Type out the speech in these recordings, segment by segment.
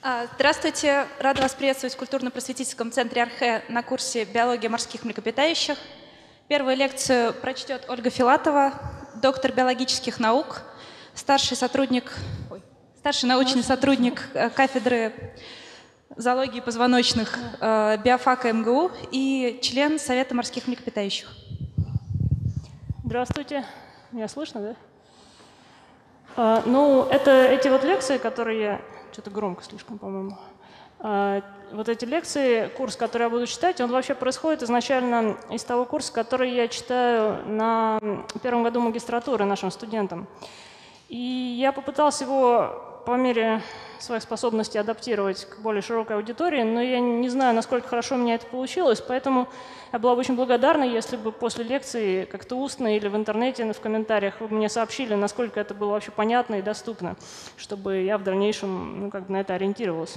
Здравствуйте, рада вас приветствовать в культурно-просветительском центре Архе на курсе «Биология морских млекопитающих». Первую лекцию прочтет Ольга Филатова, доктор биологических наук, старший научный сотрудник кафедры зоологии позвоночных биофака МГУ и член Совета морских млекопитающих. Здравствуйте. Меня слышно, да? Эти вот лекции, которые я... Что-то громко слишком, по-моему. Вот эти лекции, курс, который я буду читать, он вообще происходит изначально из того курса, который я читаю на первом году магистратуры нашим студентам. И я попытался его по мере своих способностей адаптировать к более широкой аудитории, но я не знаю, насколько хорошо у меня это получилось, поэтому я была бы очень благодарна, если бы после лекции как-то устно или в интернете, в комментариях вы мне сообщили, насколько это было вообще понятно и доступно, чтобы я в дальнейшем на это ориентировалась.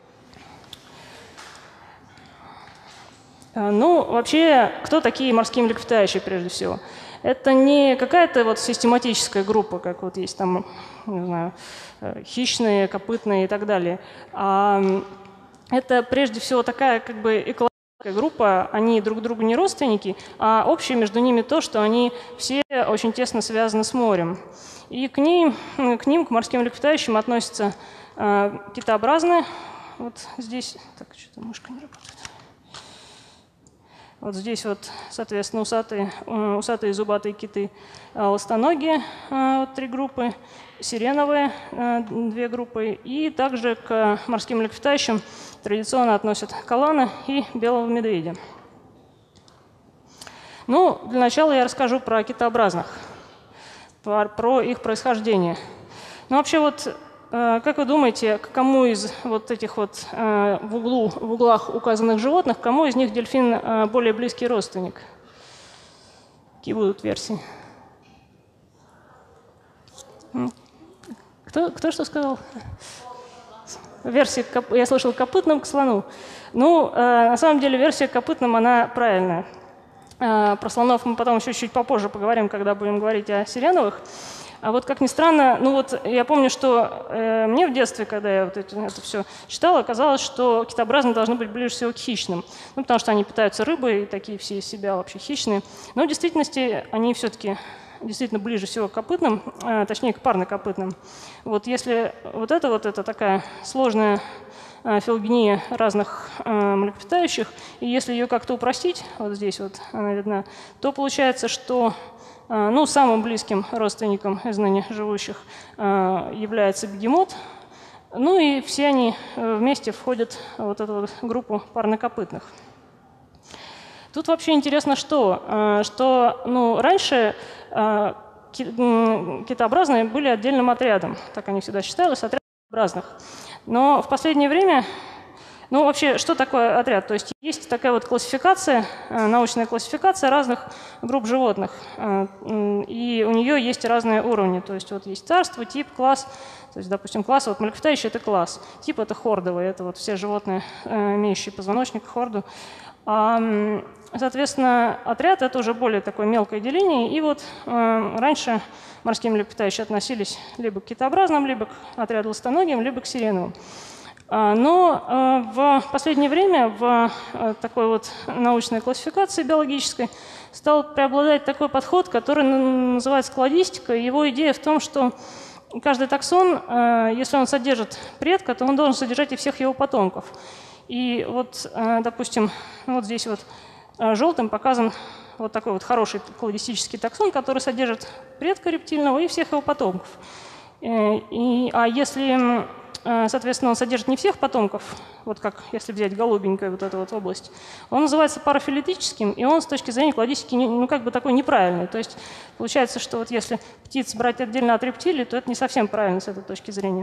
Вообще, кто такие морские млекопитающие прежде всего? Это не какая-то вот систематическая группа, как вот есть там, не знаю, хищные, копытные и так далее. Это прежде всего такая как бы экологическая группа, они друг другу не родственники, а общее между ними то, что они все очень тесно связаны с морем. И к ним, к морским млекопитающим относятся китообразные. Вот здесь, так, что-то мышка не работает. Вот здесь вот, соответственно, усатые зубатые киты, ластоногие, вот 3 группы, сиреновые 2 группы, и также к морским млекопитающим традиционно относят калана и белого медведя. Для начала я расскажу про китообразных, про их происхождение. Вообще вот, как вы думаете, к кому из вот этих вот в углах указанных животных, к кому из них дельфин более близкий родственник? Какие будут версии? Кто что сказал? Версия, я слышал, копытным к слону. На самом деле версия к копытным, она правильная. Про слонов мы потом еще чуть попозже поговорим, когда будем говорить о сиреновых. А вот как ни странно, я помню, что мне в детстве, когда я это все читала, казалось, что китообразные должны быть ближе всего к хищным. Потому что они питаются рыбой, и такие все из себя вообще хищные. Но в действительности они все-таки действительно ближе всего к копытным, точнее к парнокопытным. Вот если это такая сложная филогения разных млекопитающих, и если ее как-то упростить, вот здесь вот она видна, то получается, что самым близким родственником из ныне живущих является бегемот. И все они вместе входят в вот эту вот группу парнокопытных. Тут вообще интересно, что раньше китообразные были отдельным отрядом, так они всегда считались, отряд китообразных. Но в последнее время, вообще, что такое отряд? То есть есть такая вот классификация, научная классификация разных групп животных, и у нее есть разные уровни. То есть вот есть царство, тип, класс. То есть, допустим, класс, вот млекопитающий – это класс, тип – это хордовый, это вот все животные, имеющие позвоночник, хорду. Соответственно, отряд – это уже более такое мелкое деление, и вот раньше морские млекопитающие относились либо к китообразным, либо к отряду ластоногим, либо к сиреновым. Но в последнее время в такой вот научной классификации биологической стал преобладать такой подход, который называется кладистика. Его идея в том, что каждый таксон, если он содержит предка, то он должен содержать и всех его потомков. И вот, допустим, вот здесь вот желтым показан вот такой вот хороший кладистический таксон, который содержит предка рептильного и всех его потомков. А если, соответственно, он содержит не всех потомков, вот как если взять голубенькую вот эту вот область, он называется парафилетическим, и он с точки зрения кладистики такой неправильный. То есть получается, что вот если птиц брать отдельно от рептилий, то это не совсем правильно с этой точки зрения.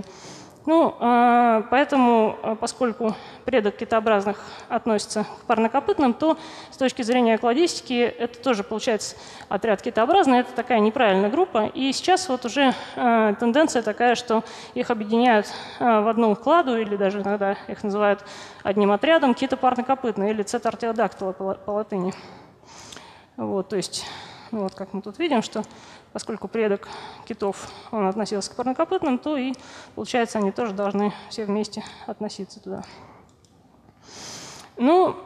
Поэтому, поскольку предок китообразных относится к парнокопытным, то с точки зрения кладистики это тоже получается отряд китообразный, это такая неправильная группа. И сейчас вот уже тенденция такая, что их объединяют в одну кладу, или даже иногда их называют одним отрядом китопарнокопытные, или цетартиодактила по латыни. Вот, то есть Ну, вот как мы тут видим, что поскольку предок китов он относился к парнокопытным, то и, получается, они тоже должны все вместе относиться туда. Ну,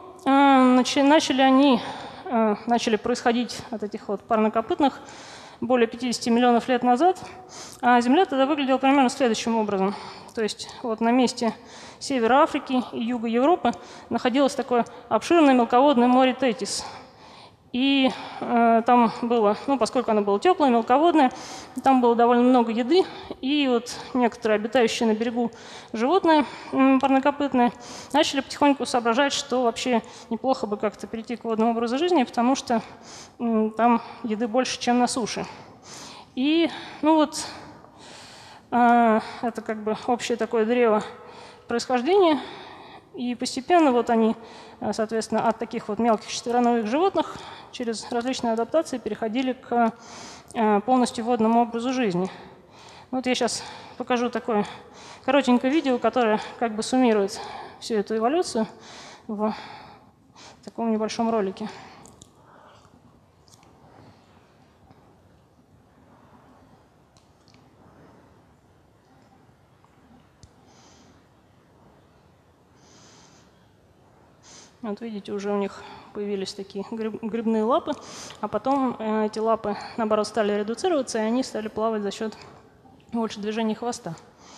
начали происходить от этих вот парнокопытных более 50 миллионов лет назад, а Земля тогда выглядела примерно следующим образом. То есть вот на месте севера Африки и юга Европы находилось такое обширное мелководное море Тетис. И там было, ну, поскольку оно было теплое, мелководное, там было довольно много еды, и вот некоторые обитающие на берегу животные парнокопытные начали потихоньку соображать, что вообще неплохо бы как-то перейти к водному образу жизни, потому что там еды больше, чем на суше. И, ну вот, это как бы общее такое древо происхождения, и постепенно вот они, соответственно, от таких вот мелких четвероногих животных через различные адаптации переходили к полностью водному образу жизни. Вот я сейчас покажу такое коротенькое видео, которое как бы суммирует всю эту эволюцию в таком небольшом ролике. Вот видите, уже у них появились такие грибные лапы, а потом эти лапы, наоборот, стали редуцироваться, и они стали плавать за счет больше движения хвоста.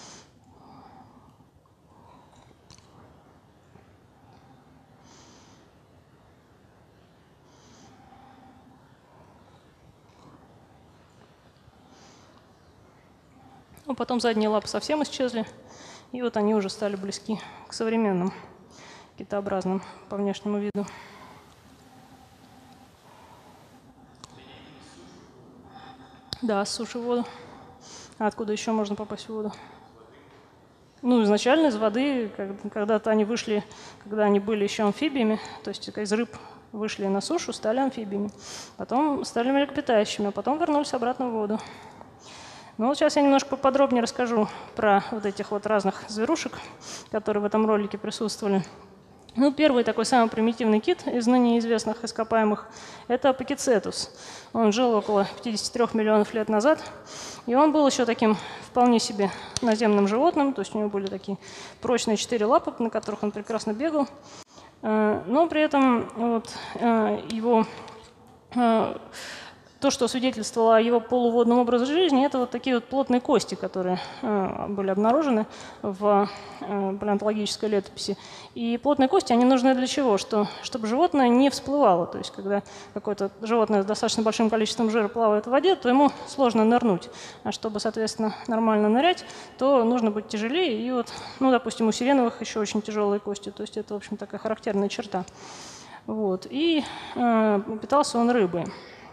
Ну, потом задние лапы совсем исчезли, и вот они уже стали близки к современным китообразным по внешнему виду. Да, с суши в воду. А откуда еще можно попасть в воду? Ну, изначально из воды, когда-то они вышли, когда они были еще амфибиями, то есть из рыб вышли на сушу, стали амфибиями, потом стали млекопитающими, а потом вернулись обратно в воду. Ну вот сейчас я немножко поподробнее расскажу про вот этих вот разных зверушек, которые в этом ролике присутствовали. Ну, первый такой самый примитивный кит из ныне известных ископаемых – это Пакицетус. Он жил около 53 миллионов лет назад, и он был еще таким вполне себе наземным животным, то есть у него были такие прочные 4 лапы, на которых он прекрасно бегал. Но при этом вот, его то, что свидетельствовало о его полуводном образе жизни, это вот такие вот плотные кости, которые были обнаружены в палеонтологической летописи. И плотные кости, они нужны для чего? Чтобы животное не всплывало. То есть, когда какое-то животное с достаточно большим количеством жира плавает в воде, то ему сложно нырнуть. А чтобы, соответственно, нормально нырять, то нужно быть тяжелее. И вот, ну, допустим, у сиреновых еще очень тяжелые кости. То есть, это, в общем, такая характерная черта. Вот. И питался он рыбой.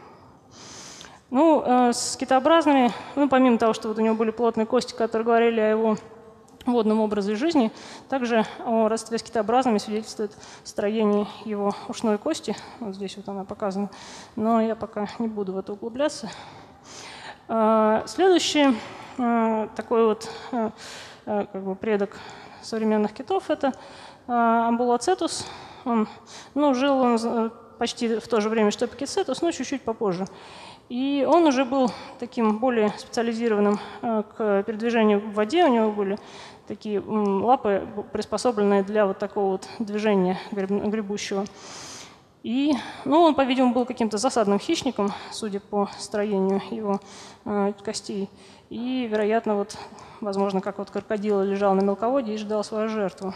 Ну, с китообразными, ну, помимо того, что вот у него были плотные кости, которые говорили о его водном образе жизни, также о родстве с китообразными свидетельствует строение его ушной кости. Вот здесь вот она показана, но я пока не буду в это углубляться. Следующий такой вот как бы предок современных китов – это Амбулоцетус. Жил он почти в то же время, что Пакицетус, но чуть-чуть попозже. И он уже был таким более специализированным к передвижению в воде. У него были такие лапы, приспособленные для вот такого вот движения гребущего. И, ну, он, по-видимому, был каким-то засадным хищником, судя по строению его костей. И, вероятно, вот, возможно, как вот крокодил лежал на мелководье и ждал свою жертву.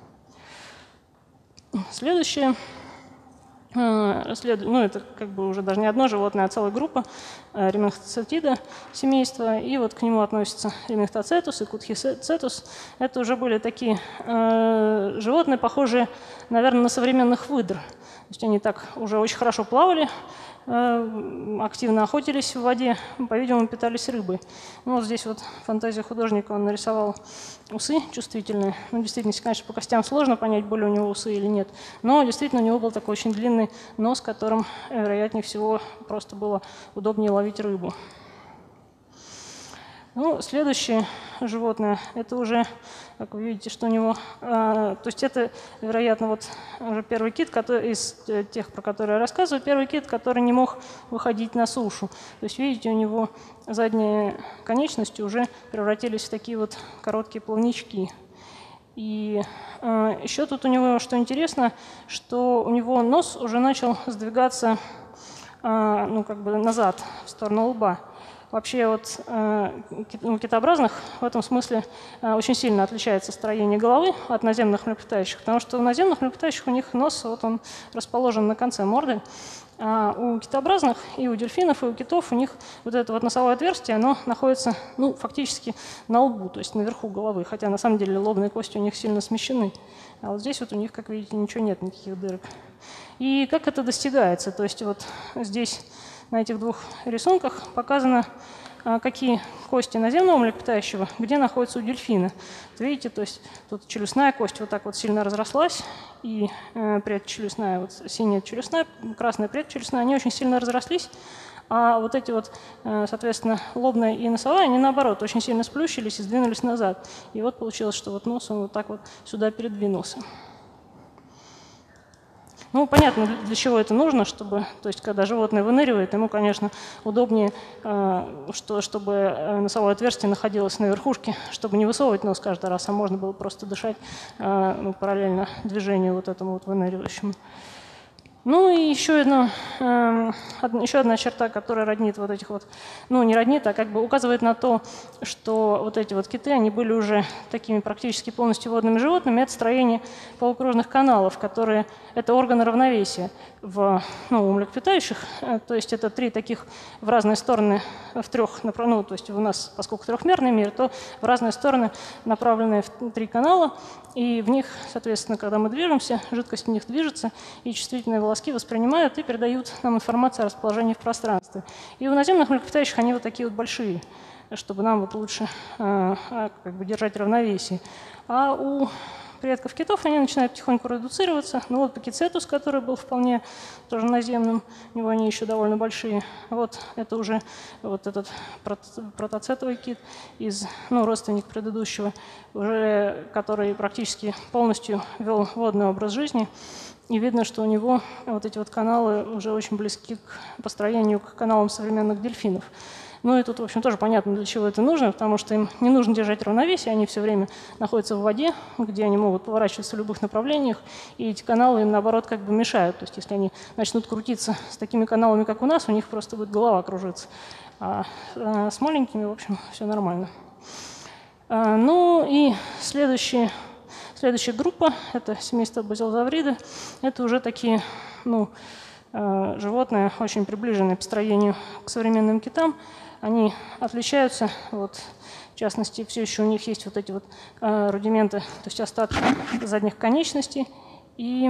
Следующее. Ну, это как бы уже даже не одно животное, а целая группа ремнахцетида семейства. И вот к нему относятся ремнахтоцетус и кутхицетус. Это уже были такие животные, похожие, наверное, на современных выдр. То есть они так уже очень хорошо плавали, активно охотились в воде, по-видимому, питались рыбой. Ну, вот здесь вот фантазия художника, он нарисовал усы чувствительные. Ну, действительно, конечно, по костям сложно понять, были у него усы или нет. Но действительно у него был такой очень длинный нос, которым, вероятнее всего, просто было удобнее ловить рыбу. Ну, следующее животное, это уже, как вы видите, что у него, то есть это, вероятно, вот уже первый кит из тех, про которые я рассказываю, первый кит, который не мог выходить на сушу. То есть, видите, у него задние конечности уже превратились в такие вот короткие плавнички. И еще тут у него, что интересно, что у него нос уже начал сдвигаться ну, как бы назад, в сторону лба. Вообще вот у китообразных в этом смысле очень сильно отличается строение головы от наземных млекопитающих, потому что у наземных млекопитающих у них нос вот он расположен на конце морды, а у китообразных и у дельфинов, и у китов у них вот это вот носовое отверстие, оно находится ну, фактически на лбу, то есть наверху головы, хотя на самом деле лобные кости у них сильно смещены. А вот здесь вот у них, как видите, ничего нет, никаких дырок. И как это достигается? То есть вот здесь на этих двух рисунках показано, какие кости наземного млекопитающего, где находятся у дельфина. Вот видите, то есть тут челюстная кость вот так вот сильно разрослась, и предчелюстная, вот синяя челюстная, красная предчелюстная, они очень сильно разрослись, а вот эти вот, соответственно, лобная и носовая, они наоборот очень сильно сплющились и сдвинулись назад. И вот получилось, что вот нос он вот так вот сюда передвинулся. Ну, понятно, для чего это нужно, чтобы, то есть, когда животное выныривает, ему, конечно, удобнее, чтобы носовое отверстие находилось на верхушке, чтобы не высовывать нос каждый раз, а можно было просто дышать ну, параллельно движению вот этому вот выныривающему. Ну и еще одна черта, которая роднит вот этих вот, ну не роднит, а как бы указывает на то, что вот эти вот киты, они были уже такими практически полностью водными животными, это строение полукружных каналов, которые, это органы равновесия у млекопитающих, то есть это три таких в разные стороны, в трех, ну то есть у нас, поскольку трехмерный мир, то в разные стороны направленные в три канала, и в них, соответственно, когда мы движемся, жидкость в них движется, и чувствительные волоски воспринимают и передают нам информацию о расположении в пространстве. И у наземных млекопитающих они вот такие вот большие, чтобы нам вот лучше как бы держать равновесие. А у предков китов они начинают потихоньку редуцироваться. Ну вот Пакицетус, который был вполне тоже наземным, у него они еще довольно большие. Вот это уже вот этот протоцетовый кит, родственник предыдущего, уже который практически полностью вел водный образ жизни. И видно, что у него вот эти вот каналы уже очень близки по строению к каналам современных дельфинов. Ну и тут, в общем, тоже понятно, для чего это нужно, потому что им не нужно держать равновесие, они все время находятся в воде, где они могут поворачиваться в любых направлениях, и эти каналы им, наоборот, как бы мешают. То есть если они начнут крутиться с такими каналами, как у нас, у них просто будет голова кружиться. А с маленькими, в общем, все нормально. Ну и следующая группа, это семейство базилозавриды, это уже такие, животные, очень приближенные по строению к современным китам. Они отличаются, вот, в частности, все еще у них есть вот эти вот рудименты, то есть остатки задних конечностей. И,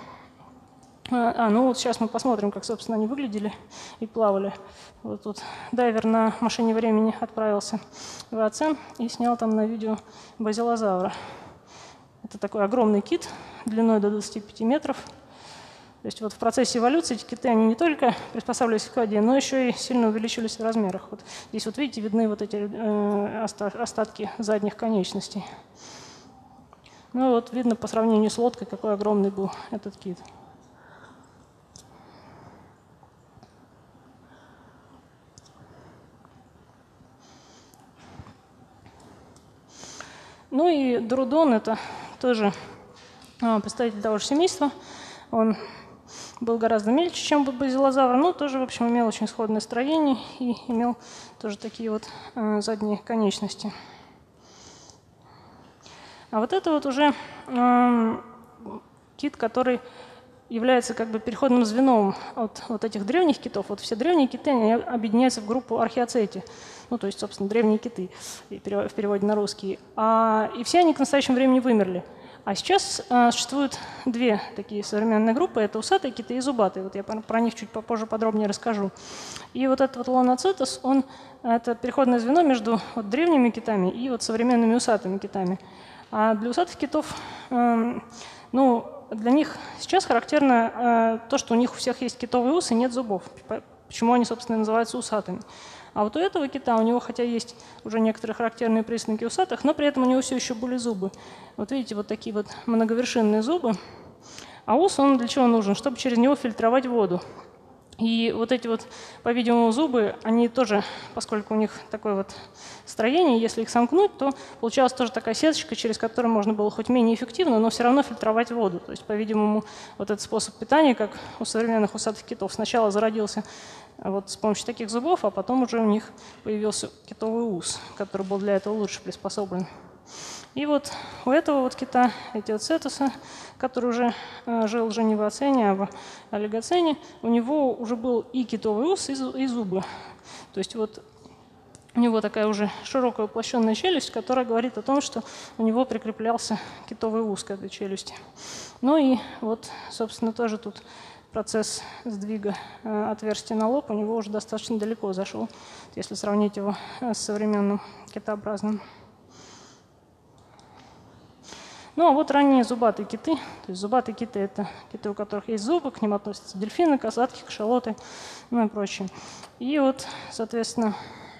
вот сейчас мы посмотрим, как, собственно, они выглядели и плавали. Вот тут дайвер на машине времени отправился в Эоцен и снял там на видео базилозавра. Это такой огромный кит длиной до 25 метров. То есть вот в процессе эволюции эти киты, они не только приспосабливались к воде, но еще и сильно увеличились в размерах. Вот здесь вот видите, видны вот эти остатки задних конечностей. Ну вот видно по сравнению с лодкой, какой огромный был этот кит. Ну и Дорудон — это тоже представитель того же семейства. Он был гораздо мельче, чем базилозавр, но тоже, в общем, имел очень сходное строение и имел тоже такие вот задние конечности. А вот это вот уже кит, который является как бы переходным звеном от вот этих древних китов. Вот все древние киты, они объединяются в группу археоцети. Ну, то есть, собственно, древние киты в переводе на русский. И все они к настоящему времени вымерли. А сейчас существуют две такие современные группы. Это усатые киты и зубатые. Вот я про них чуть попозже подробнее расскажу. И вот этот вот Ланоцетус, это переходное звено между вот древними китами и вот современными усатыми китами. А для усатых китов, для них сейчас характерно то, что у них у всех есть китовые усы и нет зубов. Почему они, собственно, называются усатыми. А вот у этого кита, у него хотя есть уже некоторые характерные признаки усатых, но при этом у него все еще были зубы. Вот видите, вот такие вот многовершинные зубы. А ус, он для чего нужен? Чтобы через него фильтровать воду. И вот эти вот, по-видимому, зубы, они тоже, поскольку у них такое вот строение, если их сомкнуть, то получалась тоже такая сеточка, через которую можно было хоть менее эффективно, но все равно фильтровать воду. То есть, по-видимому, вот этот способ питания, как у современных усатых китов, сначала зародился вот с помощью таких зубов, а потом уже у них появился китовый ус, который был для этого лучше приспособлен. И вот у этого вот кита, эти вот цетуса, который уже жил уже не в оцене, а в олигоцене, у него уже был и китовый ус, и зубы. То есть вот у него такая уже широкая уплощенная челюсть, которая говорит о том, что у него прикреплялся китовый ус к этой челюсти. Ну и вот, собственно, тоже тут процесс сдвига отверстия на лоб у него уже достаточно далеко зашел, если сравнить его с современным китообразным. Ну а вот ранние зубатые киты. То есть зубатые киты – это киты, у которых есть зубы, к ним относятся дельфины, касатки, кашалоты, ну и прочее. И вот, соответственно,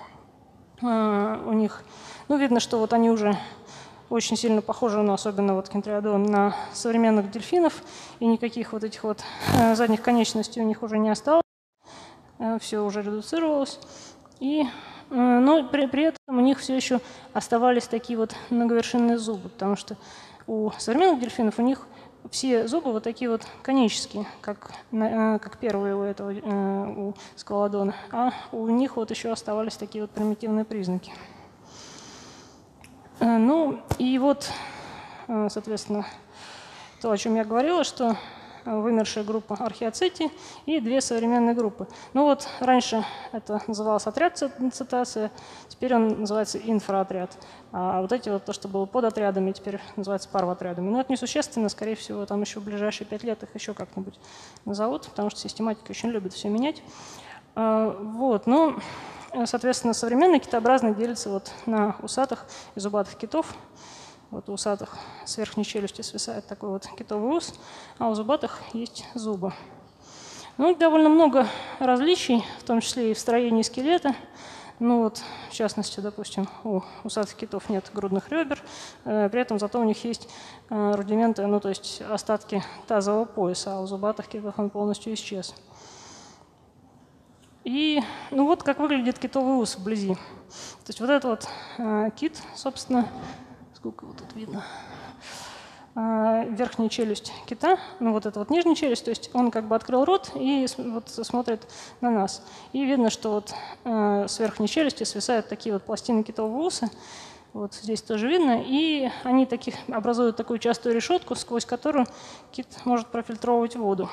у них, ну, видно, что вот они уже очень сильно похожи, ну, особенно вот кентриодон, на современных дельфинов, и никаких вот этих вот задних конечностей у них уже не осталось, все уже редуцировалось. Но при этом у них все еще оставались такие вот многовершинные зубы, потому что у современных дельфинов у них все зубы вот такие вот конические, как первые у этого у скалодона, а у них вот еще оставались такие вот примитивные признаки. Ну и вот, соответственно, то, о чем я говорила, что вымершая группа археоцетий и две современные группы. Ну вот раньше это называлось отряд цетацея, теперь он называется инфроотряд. А вот эти вот, то, что было под отрядами, теперь называется парвотрядами. Но это несущественно, скорее всего, там еще в ближайшие 5 лет их еще как-нибудь назовут, потому что систематика очень любит все менять. Вот, ну, соответственно, современные китообразные делятся вот на усатых и зубатых китов. Вот у усатых с верхней челюсти свисает такой вот китовый ус, а у зубатых есть зубы. Ну, довольно много различий, в том числе и в строении скелета. Ну вот, в частности, допустим, у усатых китов нет грудных ребер, при этом зато у них есть рудименты, ну то есть остатки тазового пояса, а у зубатых китов он полностью исчез. И ну вот как выглядит китовый ус вблизи. То есть вот этот вот кит, собственно, сколько вот тут видно, верхняя челюсть кита, ну вот эта вот нижняя челюсть, то есть он как бы открыл рот и вот смотрит на нас. И видно, что вот с верхней челюсти свисают такие вот пластины китового уса, вот здесь тоже видно, и они образуют такую частую решетку, сквозь которую кит может профильтровывать воду.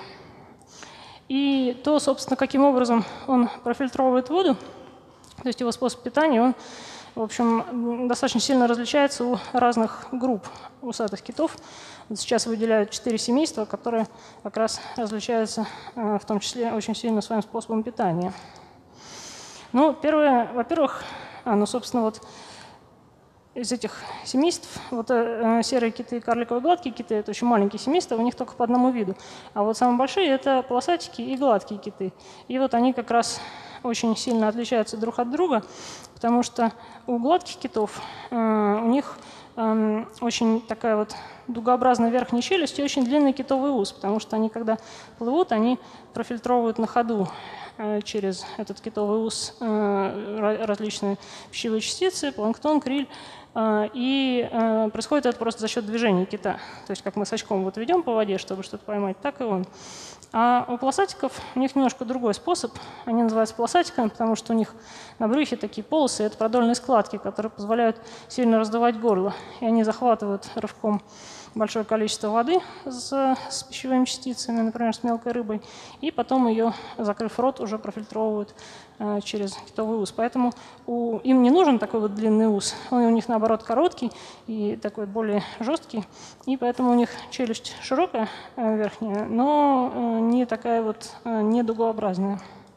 И то, собственно, каким образом он профильтровывает воду, то есть его способ питания, он, в общем, достаточно сильно различается у разных групп усатых китов. Вот сейчас выделяют 4 семейства, которые как раз различаются в том числе очень сильно своим способом питания. Ну, первое, во-первых, ну, собственно, вот из этих семейств, вот серые киты и карликовые гладкие киты – это очень маленькие семейства, у них только по одному виду. А вот самые большие – это полосатики и гладкие киты. И вот они как раз очень сильно отличаются друг от друга, потому что у гладких китов у них очень такая вот дугообразная верхняя челюсть и очень длинный китовый ус, потому что они, когда плывут, они профильтровывают на ходу через этот китовый ус различные пищевые частицы, планктон, криль. И происходит это просто за счет движения кита. То есть как мы с очком вот ведем по воде, чтобы что-то поймать, так и он. А у полосатиков у них немножко другой способ. Они называются полосатиками, потому что у них на брюхе такие полосы, это продольные складки, которые позволяют сильно раздувать горло. И они захватывают рывком большое количество воды с пищевыми частицами, например, с мелкой рыбой, и потом ее, закрыв рот, уже профильтровывают через китовый ус. Поэтому им не нужен такой вот длинный ус, он у них, наоборот, короткий и такой более жесткий, и поэтому у них челюсть широкая верхняя, но не такая вот, не дугообразная.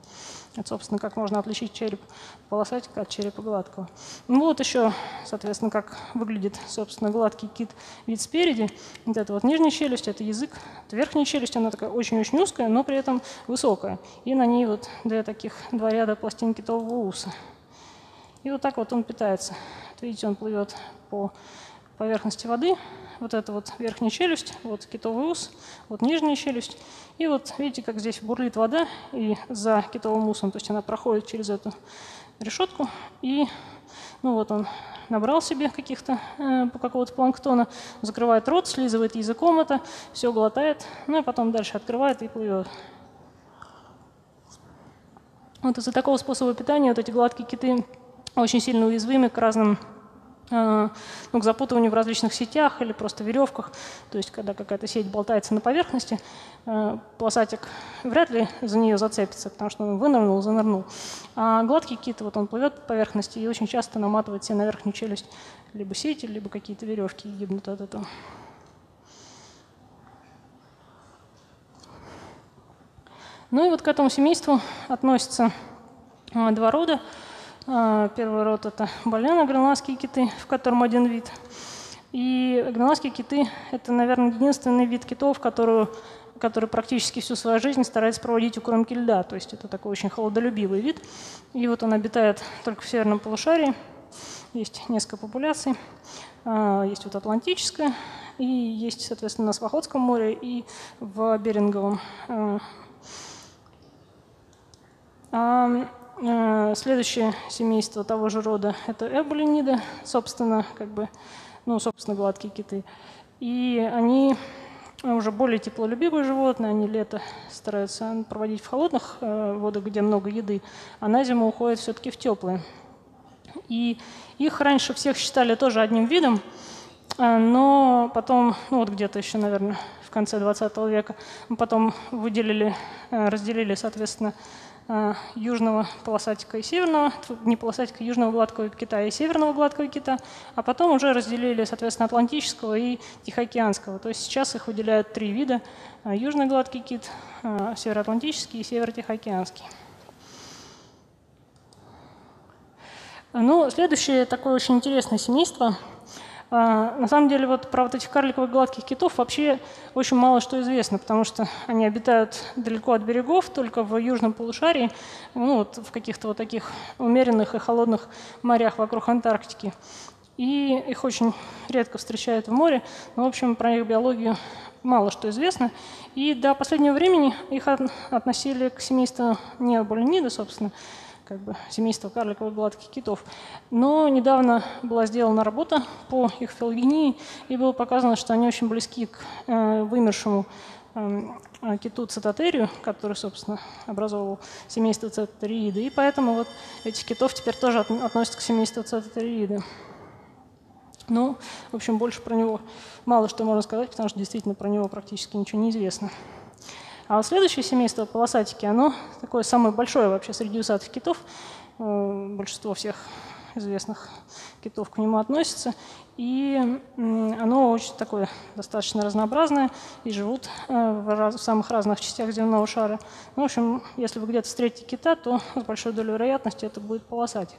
Это, собственно, как можно отличить череп полосатика от черепа гладкого. Ну вот еще, соответственно, как выглядит, собственно, гладкий кит вид спереди. Вот это вот нижняя челюсть, это язык. Это верхняя челюсть, она такая очень-очень узкая, но при этом высокая. И на ней вот два ряда пластин китового уса. И вот так вот он питается. Вот видите, он плывет по поверхности воды. Вот это вот верхняя челюсть, вот китовый ус, вот нижняя челюсть. И вот видите, как здесь бурлит вода и за китовым усом, то есть она проходит через эту решетку. И ну вот он набрал себе какого-то планктона, закрывает рот, слизывает языком это, все глотает, ну и потом дальше открывает и плывет. Вот из-за такого способа питания вот эти гладкие киты очень сильно уязвимы к разным к запутыванию в различных сетях или просто веревках. То есть, когда какая-то сеть болтается на поверхности, полосатик вряд ли за нее зацепится, потому что он вынырнул, занырнул. А гладкий кит, вот он плывет по поверхности и очень часто наматывает себе на верхнюю челюсть либо сети, либо какие-то веревки и гибнут от этого. Ну и вот к этому семейству относятся два рода. Первый род – это балено-гренландские киты, в котором один вид. И гренландские киты – это, наверное, единственный вид китов, который практически всю свою жизнь старается проводить у кромки льда. То есть это такой очень холодолюбивый вид. И вот он обитает только в северном полушарии. Есть несколько популяций. Есть вот атлантическая, и есть, соответственно, на Свахотском море и в Беринговом. Следующее семейство того же рода – это эболиниды, собственно, собственно, гладкие киты. И они уже более теплолюбивые животные, они лето стараются проводить в холодных водах, где много еды, а на зиму уходят все-таки в теплые. И их раньше всех считали тоже одним видом, но потом, вот где-то еще, наверное, в конце 20 века, потом разделили, соответственно, южного полосатика и северного, не полосатика, южного гладкого кита и северного гладкого кита, а потом уже разделили, соответственно, атлантического и тихоокеанского. То есть сейчас их выделяют три вида: южный гладкий кит, североатлантический и северо-тихоокеанский. Ну, следующее такое очень интересное семейство. На самом деле, вот про вот этих карликовых гладких китов вообще очень мало что известно, потому что они обитают далеко от берегов, только в южном полушарии, в каких-то вот таких умеренных и холодных морях вокруг Антарктики. И их очень редко встречают в море, но, в общем, про их биологию мало что известно. И до последнего времени их относили к семейству необолиниды, собственно, семейство карликовых гладких китов. Но недавно была сделана работа по их филогении, и было показано, что они очень близки к вымершему киту цитотерию, который, собственно, образовывал семейство цитотерииды. И поэтому вот этих китов теперь тоже относятся к семейству цитотерииды. Ну, в общем, больше про него мало что можно сказать, потому что действительно про него практически ничего не известно. А вот следующее семейство, полосатики, оно такое самое большое вообще среди усатых китов. Большинство всех известных китов к нему относится. И оно очень такое достаточно разнообразное и живут в самых разных частях земного шара. Ну, в общем, если вы где-то встретите кита, то с большой долей вероятности это будет полосатик.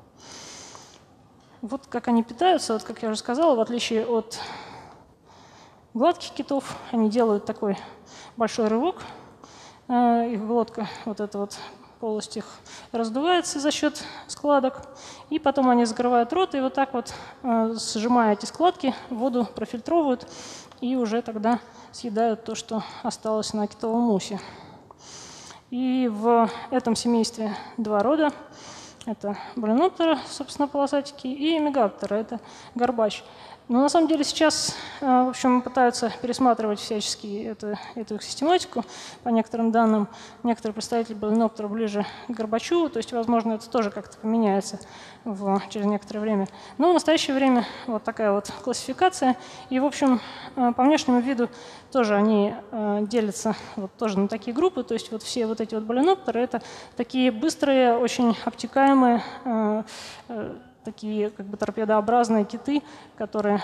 Вот как они питаются, вот как я уже сказала, в отличие от гладких китов, они делают такой большой рывок, их глотка, вот эта вот полость их раздувается за счет складок, и потом они закрывают рот, и вот так вот, сжимая эти складки, воду профильтровывают и уже тогда съедают то, что осталось на китовом усе. И в этом семействе два рода. Это баленоптеры, собственно, полосатики, и мегаптеры, это горбач. Но на самом деле сейчас, в общем, пытаются пересматривать всячески эту их систематику по некоторым данным. Некоторые представители баленоптера ближе к горбачу, то есть, возможно, это тоже как-то поменяется через некоторое время. Но в настоящее время вот такая вот классификация. И, в общем, по внешнему виду тоже они делятся вот тоже на такие группы. То есть вот все вот эти вот баленоптеры — это такие быстрые, очень обтекаемые, такие торпедообразные киты, которые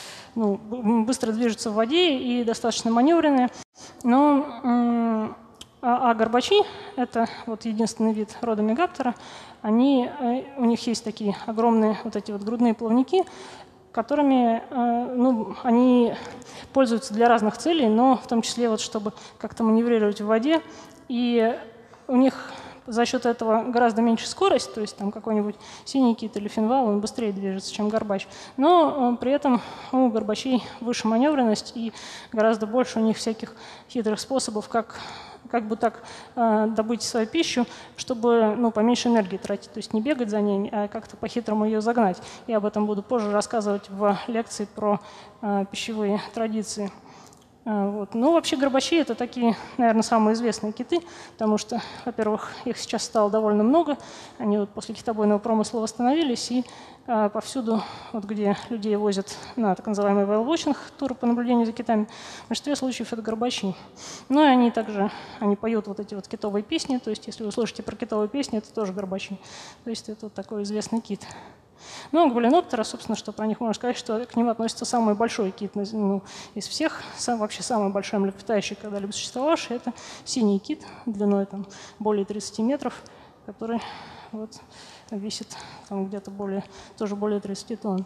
быстро движутся в воде и достаточно маневренные. Но А горбачи — это вот единственный вид рода мегаптера. У них есть такие огромные вот эти вот грудные плавники, которыми они пользуются для разных целей, но в том числе вот чтобы как-то маневрировать в воде. И у них за счет этого гораздо меньше скорость, то есть там какой-нибудь синий кит или финвал, он быстрее движется, чем горбач. Но при этом у горбачей выше маневренность и гораздо больше у них всяких хитрых способов, как бы так добыть свою пищу, чтобы поменьше энергии тратить. То есть не бегать за ней, а как-то по-хитрому ее загнать. Я об этом буду позже рассказывать в лекции про пищевые традиции. Вот. Ну, вообще горбачи — это такие, наверное, самые известные киты, потому что, во-первых, их сейчас стало довольно много. Они вот после китобойного промысла восстановились, и повсюду, вот где людей возят на так называемый whale-watching, туры по наблюдению за китами, в большинстве случаев это горбачи. Ну и они также поют вот эти вот китовые песни, то есть если вы слышите про китовые песни, это тоже горбачи. То есть это вот такой известный кит. Ну, а голеноптера, собственно, что про них можно сказать, что к ним относится самый большой кит из всех. Вообще самый большой млекопитающий, когда-либо существовавший, это синий кит длиной более 30 метров, который вот весит где-то тоже более 30 тонн.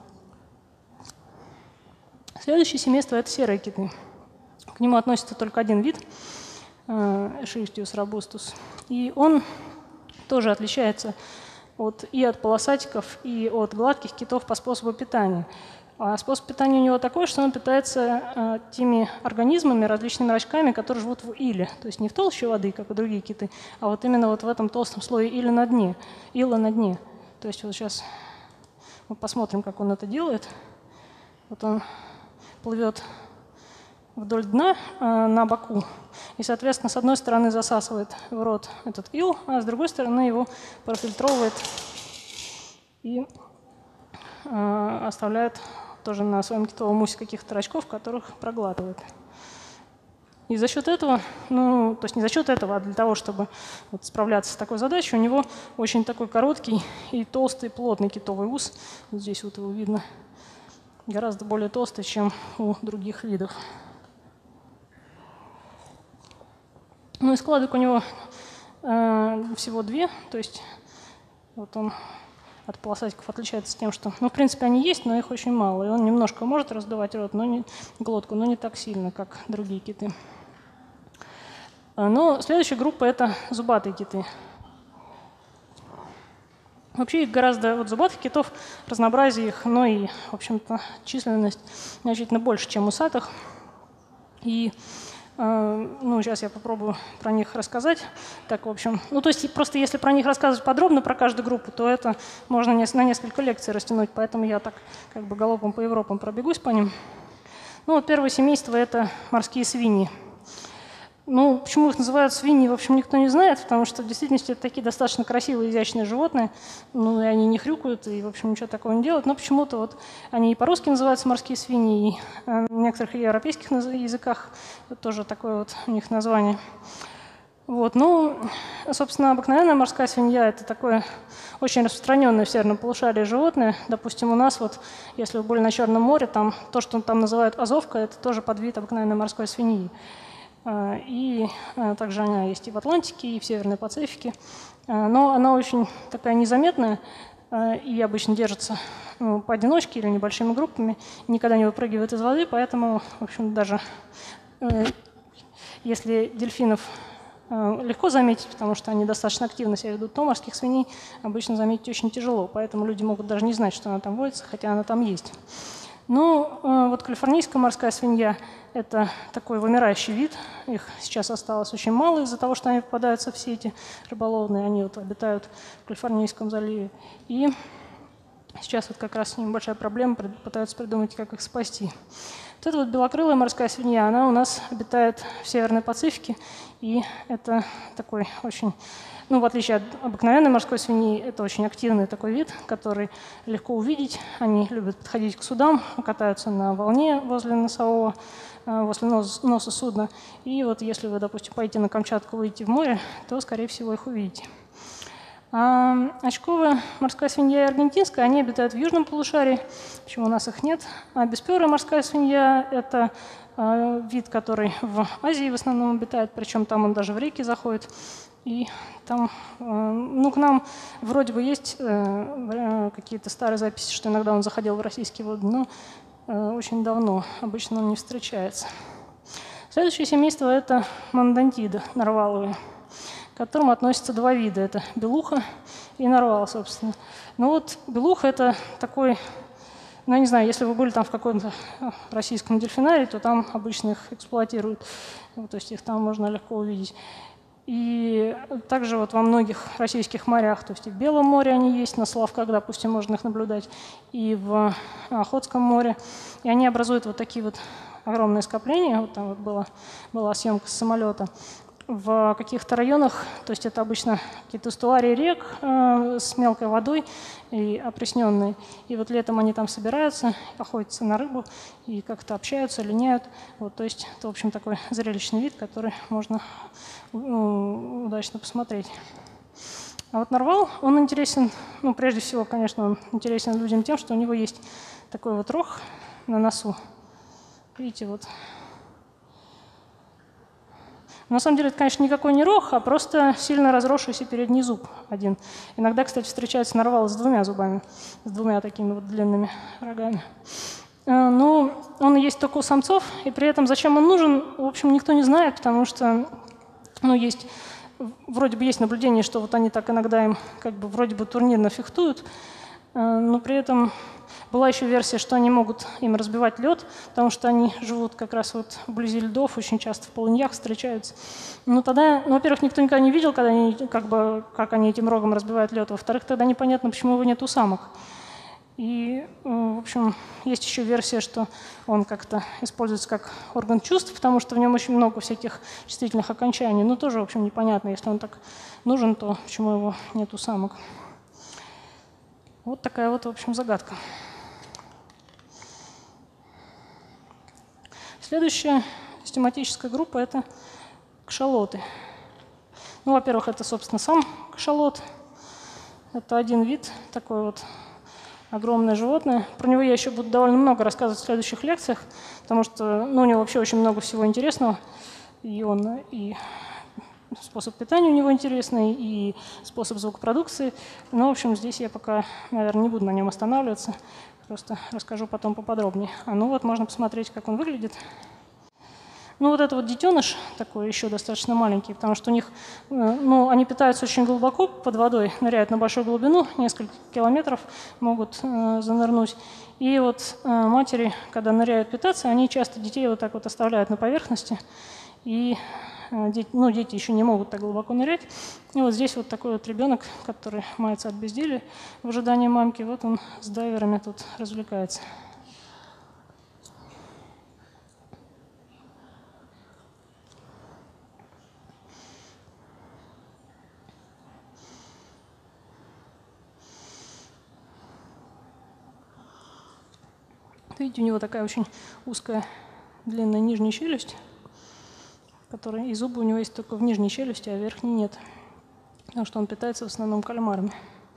Следующее семейство — это серые киты. К нему относится только один вид — Эшиchthyus robustus. И он тоже отличается и от полосатиков, и от гладких китов по способу питания. А способ питания у него такой, что он питается теми организмами, различными рачками, которые живут в иле. То есть не в толще воды, как и другие киты, а вот именно вот в этом толстом слое ила на дне. То есть вот сейчас мы посмотрим, как он это делает. Вот он плывет вдоль дна на боку. И, соответственно, с одной стороны засасывает в рот этот ил, а с другой стороны его профильтровывает и оставляет тоже на своем китовом мусе каких-то рачков, которых проглатывает. И за счет этого, то есть не за счет этого, а для того, чтобы справляться с такой задачей, у него очень такой короткий и толстый, плотный китовый ус. Вот здесь вот его видно. Гораздо более толстый, чем у других видов. Ну и складок у него всего 2, то есть вот он от полосатиков отличается тем, что, в принципе, они есть, но их очень мало. И он немножко может раздувать рот, глотку, но не так сильно, как другие киты. Но следующая группа — это зубатые киты. Вообще их гораздо, зубатых китов, разнообразие их, но и, в общем-то, численность значительно больше, чем усатых. И сейчас я попробую про них рассказать. Так, в общем, то есть просто если про них рассказывать подробно, про каждую группу, то это можно на несколько лекций растянуть, поэтому я так галопом по Европам пробегусь по ним. Вот первое семейство — это морские свиньи. Почему их называют свиньи, в общем, никто не знает, потому что в действительности это такие достаточно красивые, изящные животные, и они не хрюкают, и, в общем, ничего такого не делают, но почему-то они и по-русски называются морские свиньи, и в некоторых европейских языках тоже такое у них название. Собственно, обыкновенная морская свинья — это такое очень распространенное в северном полушарии животное. Допустим, у нас, если вы были на Черном море, то, что там называют азовка, это тоже подвид обыкновенной морской свиньи. И также она есть и в Атлантике, и в Северной Пацифике. Но она очень такая незаметная и обычно держится поодиночке или небольшими группами, никогда не выпрыгивает из воды, поэтому, в общем, даже если дельфинов легко заметить, потому что они достаточно активно себя ведут, то морских свиней обычно заметить очень тяжело, поэтому люди могут даже не знать, что она там водится, хотя она там есть. Калифорнийская морская свинья — это такой вымирающий вид. Их сейчас осталось очень мало из-за того, что они попадаются в сети рыболовные. Они обитают в Калифорнийском заливе. И сейчас как раз с ними большая проблема, пытаются придумать, как их спасти. Эта белокрылая морская свинья, она у нас обитает в Северной Пацифике. И это такой очень... в отличие от обыкновенной морской свиньи, это очень активный такой вид, который легко увидеть. Они любят подходить к судам, катаются на волне возле носа судна. И если вы, допустим, поедете на Камчатку, выйдете в море, то, скорее всего, их увидите. Очковая морская свинья и аргентинская, они обитают в южном полушарии, почему у нас их нет. А бесперая морская свинья – это вид, который в Азии в основном обитает, причем там он даже в реки заходит. И там, ну, к нам вроде бы есть какие-то старые записи, что иногда он заходил в российские воды, но очень давно, обычно он не встречается. Следующее семейство – это монодонтиды нарваловые, к которым относятся два вида. Это белуха и нарвал, собственно. Ну вот белуха – это такой, ну, я не знаю, если вы были там в каком-то российском дельфинарии, то там обычно их эксплуатируют, то есть их там можно легко увидеть. И также вот во многих российских морях, то есть и в Белом море они есть, на Соловках, допустим, можно их наблюдать, и в Охотском море. И они образуют вот такие вот огромные скопления. Вот там вот была съемка с самолета. В каких-то районах, то есть это обычно какие-то эстуарии рек с мелкой водой и опресненные. И вот летом они там собираются, охотятся на рыбу и как-то общаются, линяют. Вот, то есть это, в общем, такой зрелищный вид, который можно удачно посмотреть. А вот нарвал, он интересен, ну, прежде всего, конечно, он интересен людям тем, что у него есть такой вот рог на носу. Видите, вот. На самом деле это, конечно, никакой не рог, а просто сильно разросшийся передний зуб один. Иногда, кстати, встречается нарвал с двумя зубами, с двумя такими вот длинными рогами. Но он есть только у самцов, и при этом зачем он нужен, в общем, никто не знает, потому что, ну, вроде бы есть наблюдение, что вот они так иногда им как бы вроде бы турнирно фехтуют, но при этом была еще версия, что они могут им разбивать лед, потому что они живут как раз вот вблизи льдов, очень часто в полыньях встречаются. Но тогда, ну, во-первых, никто никогда не видел, когда они, как они этим рогом разбивают лед. Во-вторых, тогда непонятно, почему его нет у самок. И, в общем, есть еще версия, что он как-то используется как орган чувств, потому что в нем очень много всяких чувствительных окончаний. Но тоже, в общем, непонятно, если он так нужен, то почему его нет у самок. Вот такая вот, в общем, загадка. Следующая систематическая группа – это кашалоты. Ну, во-первых, это, собственно, сам кашалот. Это один вид, такой вот огромное животное. Про него я еще буду довольно много рассказывать в следующих лекциях, потому что, ну, у него вообще очень много всего интересного. И способ питания у него интересный, и способ звукопродукции. Но, в общем, здесь я пока, наверное, не буду на нем останавливаться. Просто расскажу потом поподробнее. Ну вот, можно посмотреть, как он выглядит. Ну вот это вот детеныш такой еще достаточно маленький, потому что у них, ну, они питаются очень глубоко под водой, ныряют на большую глубину, несколько километров могут занырнуть. И вот матери, когда ныряют питаться, они часто детей вот так вот оставляют на поверхности. И дети еще не могут так глубоко нырять. И вот здесь вот такой вот ребенок, который мается от безделия в ожидании мамки, вот он с дайверами тут развлекается. Видите, у него такая очень узкая, длинная нижняя челюсть, и зубы у него есть только в нижней челюсти, а в верхней нет, потому что он питается в основном кальмарами.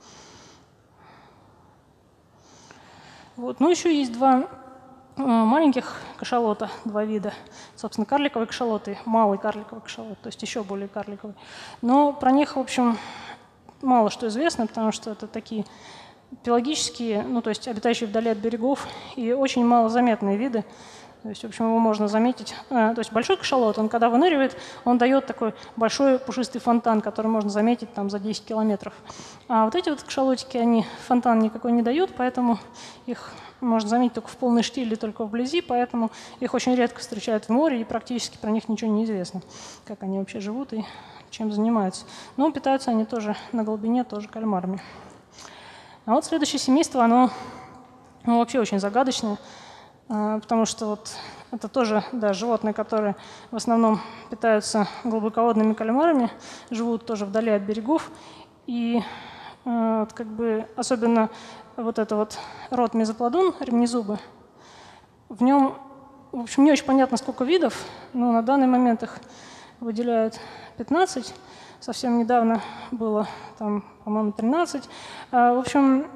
Вот. Ну, еще есть два маленьких кашалота, два вида. Собственно, карликовый кашалот и малый карликовый кашалот, то есть еще более карликовый. Но про них, в общем, мало что известно, потому что это такие пелагические, ну, то есть обитающие вдали от берегов, и очень малозаметные виды. То есть, в общем, его можно заметить. То есть большой кашалот, он когда выныривает, он дает такой большой пушистый фонтан, который можно заметить там за 10 километров. А вот эти вот кашалотики, они фонтан никакой не дают, поэтому их можно заметить только в полной штиле, только вблизи, поэтому их очень редко встречают в море, и практически про них ничего не известно, как они вообще живут и чем занимаются. Но питаются они тоже на глубине, тоже кальмарами. А вот следующее семейство, оно вообще очень загадочное, потому что вот это тоже, да, животные, которые в основном питаются глубоководными кальмарами, живут тоже вдали от берегов. И как бы особенно вот это вот род мезоплодон, ремнезубы, в нем, в общем, не очень понятно, сколько видов, но на данный момент их выделяют 15. совсем недавно было, там, по-моему, 13. В общем,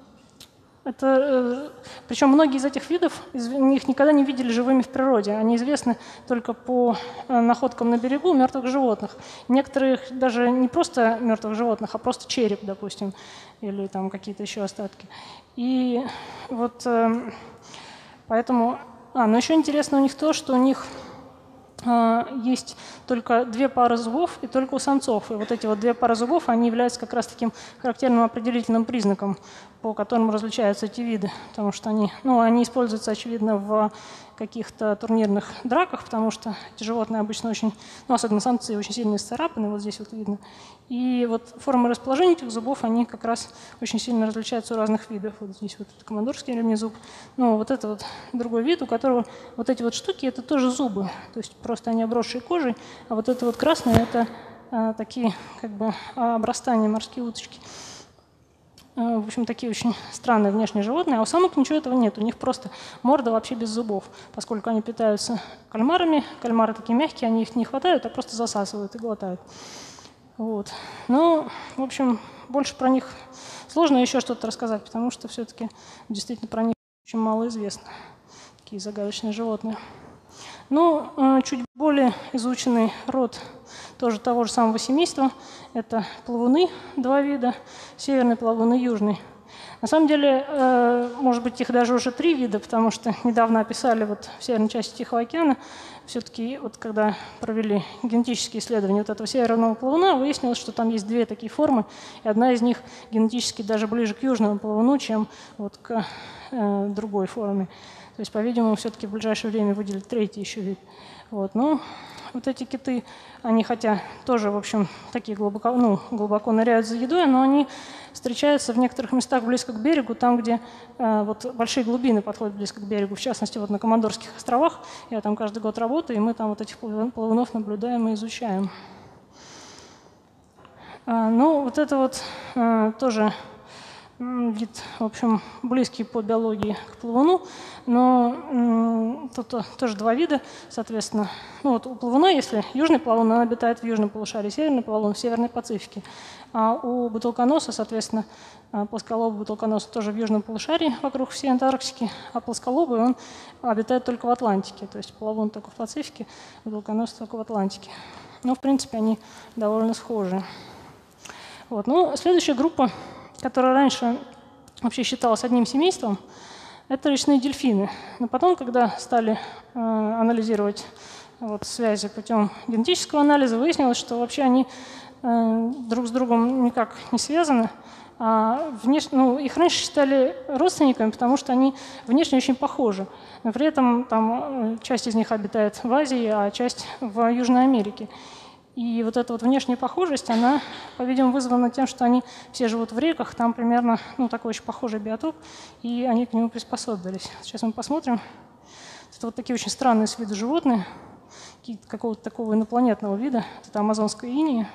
причем многие из этих видов, их никогда не видели живыми в природе. Они известны только по находкам на берегу мертвых животных. Некоторых даже не просто мертвых животных, а просто череп, допустим, или там какие-то еще остатки. И вот поэтому... но еще интересно у них то, что у них есть только 2 пары зубов и только у самцов. И вот эти вот 2 пары зубов, они являются как раз таким характерным определительным признаком, по которому различаются эти виды. Потому что они используются, очевидно, в каких-то турнирных драках, потому что эти животные обычно очень, особенно самцы, очень сильно исцарапаны, вот здесь вот видно. И вот формы расположения этих зубов, они как раз очень сильно различаются у разных видов. Вот здесь вот командорский ремнезуб. Вот это вот другой вид, у которого вот эти вот штуки, это тоже зубы. То есть просто они обросшие кожей, а вот это вот красное, это такие как бы обрастания морские уточки. В общем, такие очень странные внешние животные. А у самок ничего этого нет. У них просто морда вообще без зубов, поскольку они питаются кальмарами. Кальмары такие мягкие, они их не хватают, а просто засасывают и глотают. Вот. В общем, больше про них сложно еще что-то рассказать, потому что все-таки действительно про них очень мало известно. Такие загадочные животные. Чуть более изученный род тоже того же самого семейства – это плавуны, 2 вида, северный плавун и южный. На самом деле, может быть, их даже уже 3 вида, потому что недавно описали вот в северной части Тихого океана, все-таки вот когда провели генетические исследования вот этого северного плавуна, выяснилось, что там есть 2 такие формы, и одна из них генетически даже ближе к южному плавуну, чем вот к другой форме. То есть, по-видимому, все-таки в ближайшее время выделят 3-й еще вид. Вот эти киты, они хотя тоже, в общем, такие глубоко ныряют за едой, но они встречаются в некоторых местах близко к берегу, там, где вот большие глубины подходят близко к берегу. В частности, вот на Командорских островах. Я там каждый год работаю, и мы там вот этих плавунов наблюдаем и изучаем. Вот это вот тоже вид, в общем, близкий по биологии к плавуну, но тут тоже 2 вида, соответственно. У плавуна, если южный плавун, он обитает в южном полушарии, северный плавун в Северной Пацифике. А у бутылконоса, соответственно, плосколобый бутылконос тоже в южном полушарии вокруг всей Антарктики, а плосколобый он обитает только в Атлантике. То есть плавун только в Пацифике, бутылконос только в Атлантике. В принципе, они довольно схожи. Следующая группа, которая раньше вообще считалась одним семейством, это речные дельфины. Но потом, когда стали анализировать связи путем генетического анализа, выяснилось, что вообще они друг с другом никак не связаны. Их раньше считали родственниками, потому что они внешне очень похожи. Но при этом часть из них обитает в Азии, а часть в Южной Америке. И вот эта вот внешняя похожесть, она, по-видимому, вызвана тем, что они все живут в реках, там примерно такой очень похожий биотоп, и они к нему приспособились. Сейчас мы посмотрим. Это вот такие очень странные с виду животные, какого-то такого инопланетного вида. Это амазонская иния.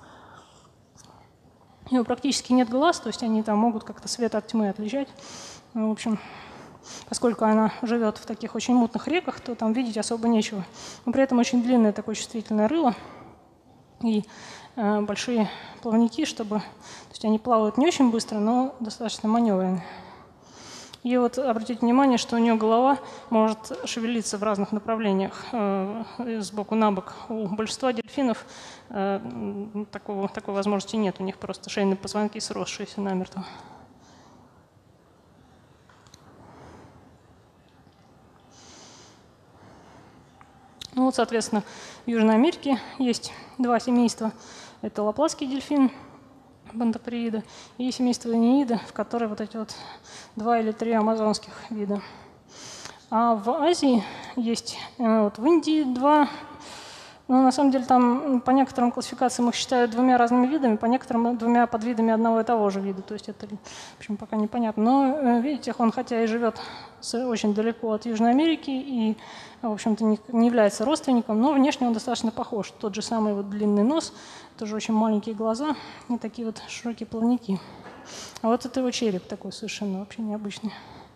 У него практически нет глаз, то есть они там могут как-то свет от тьмы отличать. В общем, поскольку она живет в таких очень мутных реках, то там видеть особо нечего. Но при этом очень длинное такое чувствительное рыло и большие плавники, то есть они плавают не очень быстро, но достаточно маневренные. И вот обратите внимание, что у нее голова может шевелиться в разных направлениях, сбоку на бок. У большинства дельфинов такой возможности нет, у них просто шейные позвонки сросшиеся намертво. Соответственно, в Южной Америке есть 2 семейства. Это лапласский дельфин, бантоприида, и семейство Энеида, в которой вот эти вот 2 или 3 амазонских вида. А в Азии есть, в Индии 2. На самом деле там по некоторым классификациям их считают 2 разными видами, по некоторым 2 подвидами одного и того же вида. То есть это, в общем, пока непонятно. Но, видите, он хотя и живет очень далеко от Южной Америки и, в общем-то, не является родственником, но внешне он достаточно похож. Тот же самый вот длинный нос, тоже очень маленькие глаза и такие вот широкие плавники. А вот это его череп такой совершенно вообще необычный.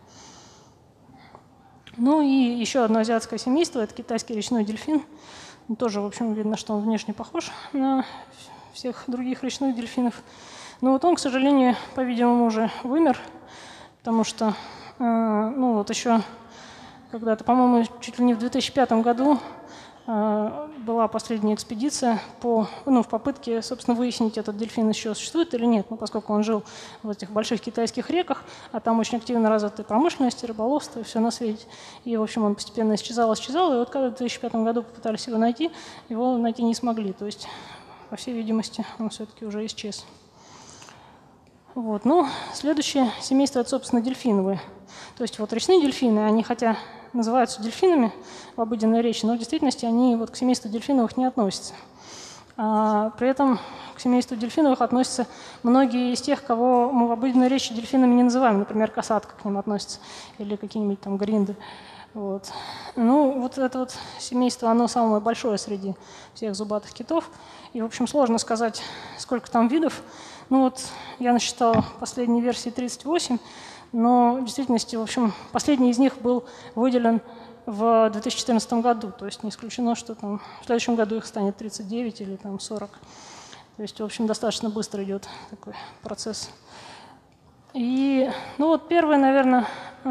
И еще одно азиатское семейство – это китайский речной дельфин. Тоже, в общем, видно, что он внешне похож на всех других речных дельфинов. Но вот он, к сожалению, по-видимому, уже вымер, потому что ну вот еще когда-то, по-моему, чуть ли не в 2005 году была последняя экспедиция в попытке, собственно, выяснить, этот дельфин еще существует или нет, поскольку он жил в этих больших китайских реках, а там очень активно развита промышленность, рыболовство и все на свете. И, в общем, он постепенно исчезал, и вот когда в 2005 году попытались его найти не смогли. То есть, по всей видимости, он все-таки уже исчез. Вот. Ну, следующее семейство – это, собственно, дельфиновые. То есть вот речные дельфины, они хотя называются дельфинами в обыденной речи, но в действительности они вот к семейству дельфиновых не относятся. При этом к семейству дельфиновых относятся многие из тех, кого мы в обыденной речи дельфинами не называем. Например, касатка к ним относится или какие-нибудь там гринды. Вот. Ну, вот это вот семейство, оно самое большое среди всех зубатых китов. И, в общем, сложно сказать, сколько там видов. Ну вот я насчитал последней версии 38, но в действительности, в общем, последний из них был выделен в 2014 году. То есть не исключено, что там в следующем году их станет 39 или там 40. То есть, в общем, достаточно быстро идет такой процесс. И, ну вот первое, наверное,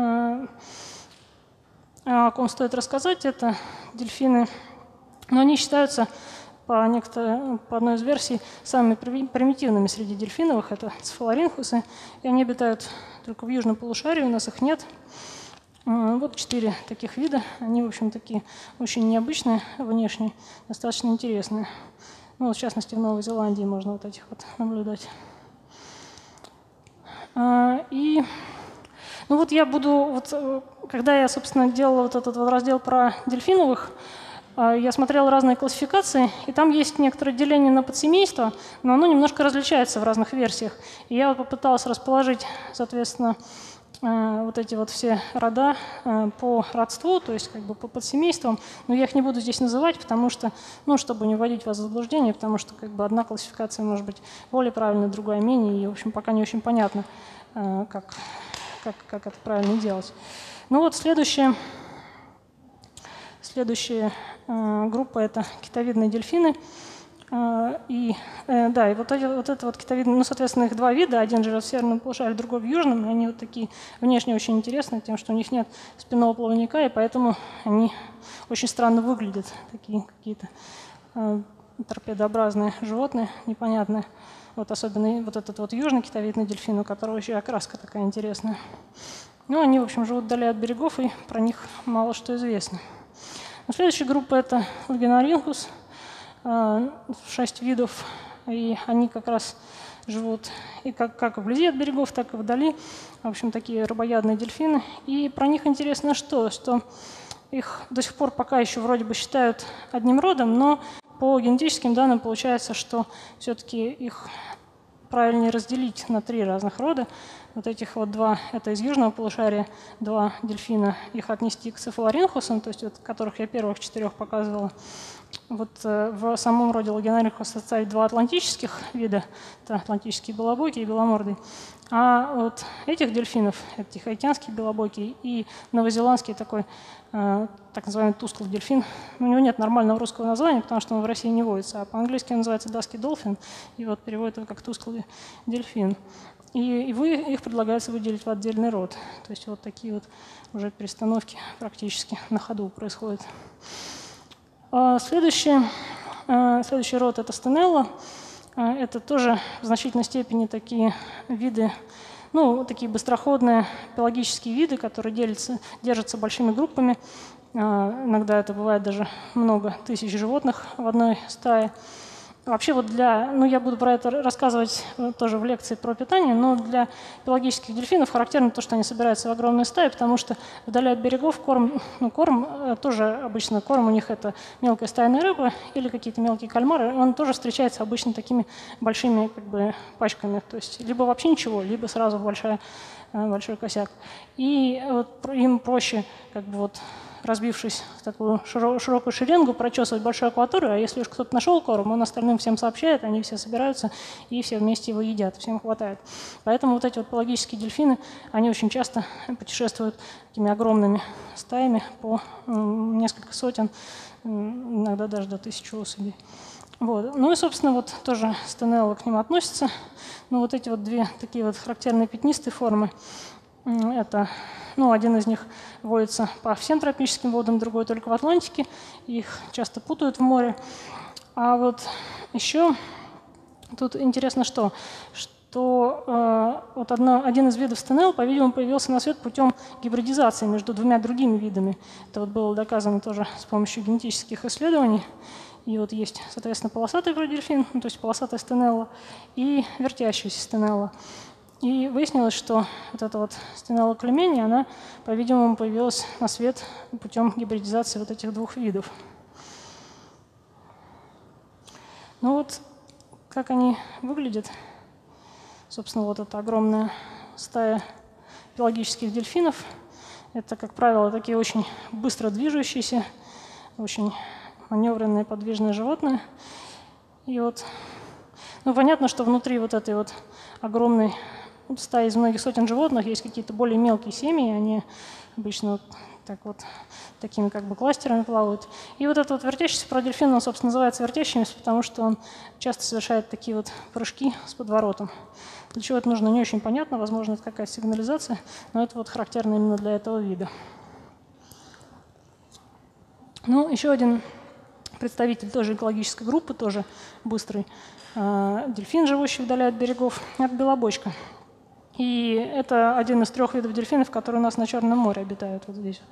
о ком стоит рассказать, это дельфины. Но они считаются по одной из версий самыми примитивными среди дельфиновых. Это цефалоринхусы, и они обитают только в южном полушарии, у нас их нет. Вот 4 таких вида. Они, в общем, такие очень необычные внешне, достаточно интересные. Ну, вот, в частности, в Новой Зеландии можно вот этих вот наблюдать. И ну вот я буду, когда я, собственно, делала вот этот вот раздел про дельфиновых, я смотрела разные классификации, и там есть некоторое деление на подсемейства, но оно немножко различается в разных версиях. И я вот попыталась расположить, соответственно, вот эти вот все рода по родству, то есть как бы по подсемействам, но я их не буду здесь называть, потому что, ну, чтобы не вводить вас в заблуждение, потому что как бы одна классификация может быть более правильной, другая менее, и, в общем, пока не очень понятно, как это правильно делать. Ну вот следующая группа – это китовидные дельфины. И вот это вот китовидные, ну, соответственно, их два вида. Один живет в северном полушарии, другой в южном. И они вот такие внешне очень интересные тем, что у них нет спинного плавника, и поэтому они очень странно выглядят. Такие какие-то торпедообразные животные, непонятные. Вот особенно вот этот вот южный китовидный дельфин, у которого еще и окраска такая интересная. Ну, они, в общем, живут вдали от берегов, и про них мало что известно. Но следующая группа – это лагиноринхус, 6 видов, и они как раз живут и как вблизи от берегов, так и вдали. В общем, такие рыбоядные дельфины. И про них интересно что их до сих пор пока еще вроде бы считают одним родом, но по генетическим данным получается, что все-таки их правильнее разделить на 3 разных рода. Вот этих вот 2, это из южного полушария, 2 дельфина, их отнести к цефалоринхусам, то есть вот, которых я первых 4 показывала. Вот в самом роде лагиноринхус составить 2 атлантических вида, это атлантический белобокий и беломордый. А вот этих дельфинов, это тихоокеанский белобокий и новозеландский такой, так называемый тусклый дельфин. У него нет нормального русского названия, потому что он в России не водится, а по-английски он называется dusky dolphin, и вот переводит его как тусклый дельфин. И их предлагается выделить в отдельный род. То есть вот такие вот уже перестановки практически на ходу происходят. Следующий род – это стенелла. Это тоже в значительной степени такие виды, ну, такие быстроходные пелагические виды, которые держатся большими группами. Иногда это бывает даже много тысяч животных в одной стае. Вообще вот я буду про это рассказывать тоже в лекции про питание, но для пелагических дельфинов характерно то, что они собираются в огромные стаи, потому что вдали от берегов корм тоже обычно корм у них это мелкая стайная рыба или какие-то мелкие кальмары, он тоже встречается обычно такими большими как бы пачками, то есть либо вообще ничего, либо сразу большой косяк. И вот им проще как бы вот разбившись в такую широкую шеренгу, прочесывать большую акваторию, а если уж кто-то нашел корм, он остальным всем сообщает, они все собираются и все вместе его едят, всем хватает. Поэтому вот эти вот пелагические дельфины, они очень часто путешествуют такими огромными стаями по несколько сотен, иногда даже до 1000 особей. Вот. Ну и, собственно, вот тоже стенелла к ним относится. Ну, вот эти вот две такие вот характерные пятнистые формы. Это, ну, один из них водится по всем тропическим водам, другой только в Атлантике. Их часто путают в море. А вот еще тут интересно что вот один из видов стенелл, по-видимому, появился на свет путем гибридизации между двумя другими видами. Это вот было доказано тоже с помощью генетических исследований. И вот есть, соответственно, полосатый бродельфин, ну, то есть полосатая стенелла, и вертящаяся стенелла. И выяснилось, что вот эта вот стенелла клемени, она, по-видимому, появилась на свет путем гибридизации вот этих двух видов. Ну вот, как они выглядят. Собственно, вот эта огромная стая пелагических дельфинов. Это, как правило, такие очень быстро движущиеся, очень маневренные, подвижные животные. И вот, ну, понятно, что внутри вот этой вот огромной стаи из многих сотен животных есть какие-то более мелкие семьи, они обычно вот так вот такими как бы кластерами плавают. И вот этот вот вертящийся бродельфин, он, собственно, называется вертящимся, потому что он часто совершает такие вот прыжки с подворотом. Для чего это нужно, не очень понятно, возможно, это какая-то сигнализация, но это вот характерно именно для этого вида. Ну, еще один представитель тоже экологической группы, тоже быстрый дельфин, живущий вдали от берегов, это белобочка. И это один из 3 видов дельфинов, которые у нас на Черном море обитают вот здесь.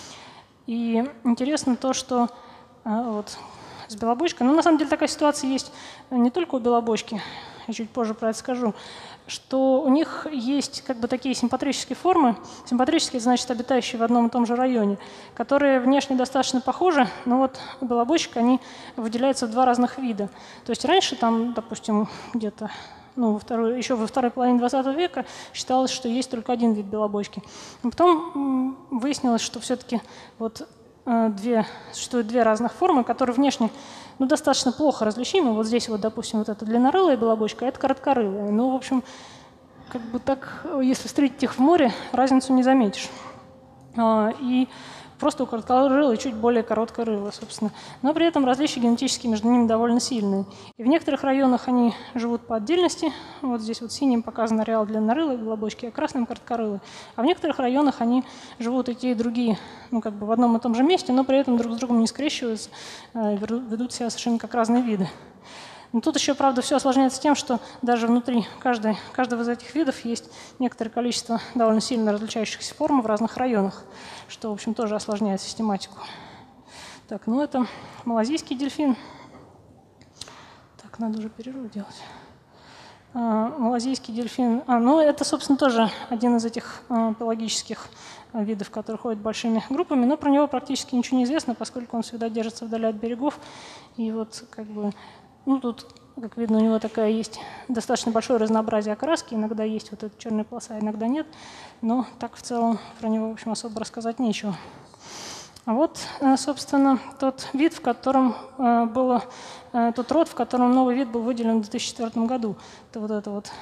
И интересно то, что вот с белобочкой, ну, на самом деле такая ситуация есть не только у белобочки, я чуть позже про это скажу, что у них есть как бы такие симпатрические формы. Симпатрические, значит, обитающие в одном и том же районе, которые внешне достаточно похожи, но вот у белобочек они выделяются в 2 разных вида. То есть раньше там, допустим, где-то еще во второй половине 20 века считалось, что есть только один вид белобочки. Но потом выяснилось, что все-таки вот существует 2 разных формы, которые внешне достаточно плохо различимы. Вот здесь вот, допустим, вот эта длиннорылая белобочка, а это короткорылая. Ну, в общем, как бы так, если встретить их в море, разницу не заметишь. И просто у короткорылой чуть более короткое рыло, собственно. Но при этом различия генетические между ними довольно сильные. И в некоторых районах они живут по отдельности. Вот здесь вот синим показан ареал длиннорылой белобочки, а красным короткорылой. А в некоторых районах они живут и те, и другие, ну, как бы в одном и том же месте, но при этом друг с другом не скрещиваются, ведут себя совершенно как разные виды. Но тут еще, правда, все осложняется тем, что даже внутри каждого из этих видов есть некоторое количество довольно сильно различающихся форм в разных районах, что, в общем, тоже осложняет систематику. Так, ну это малазийский дельфин. Так, надо уже перерыв делать. Малазийский дельфин. Ну это, собственно, тоже один из этих пелагических видов, которые ходят большими группами, но про него практически ничего не известно, поскольку он всегда держится вдали от берегов. И вот как бы... Ну, тут, как видно, у него такая есть достаточно большое разнообразие окраски. Иногда есть вот эта черная полоса, иногда нет. Но так в целом про него, в общем, особо рассказать нечего. А вот, собственно, тот вид, в котором тот род, в котором новый вид был выделен в 2004 году. Это вот это вот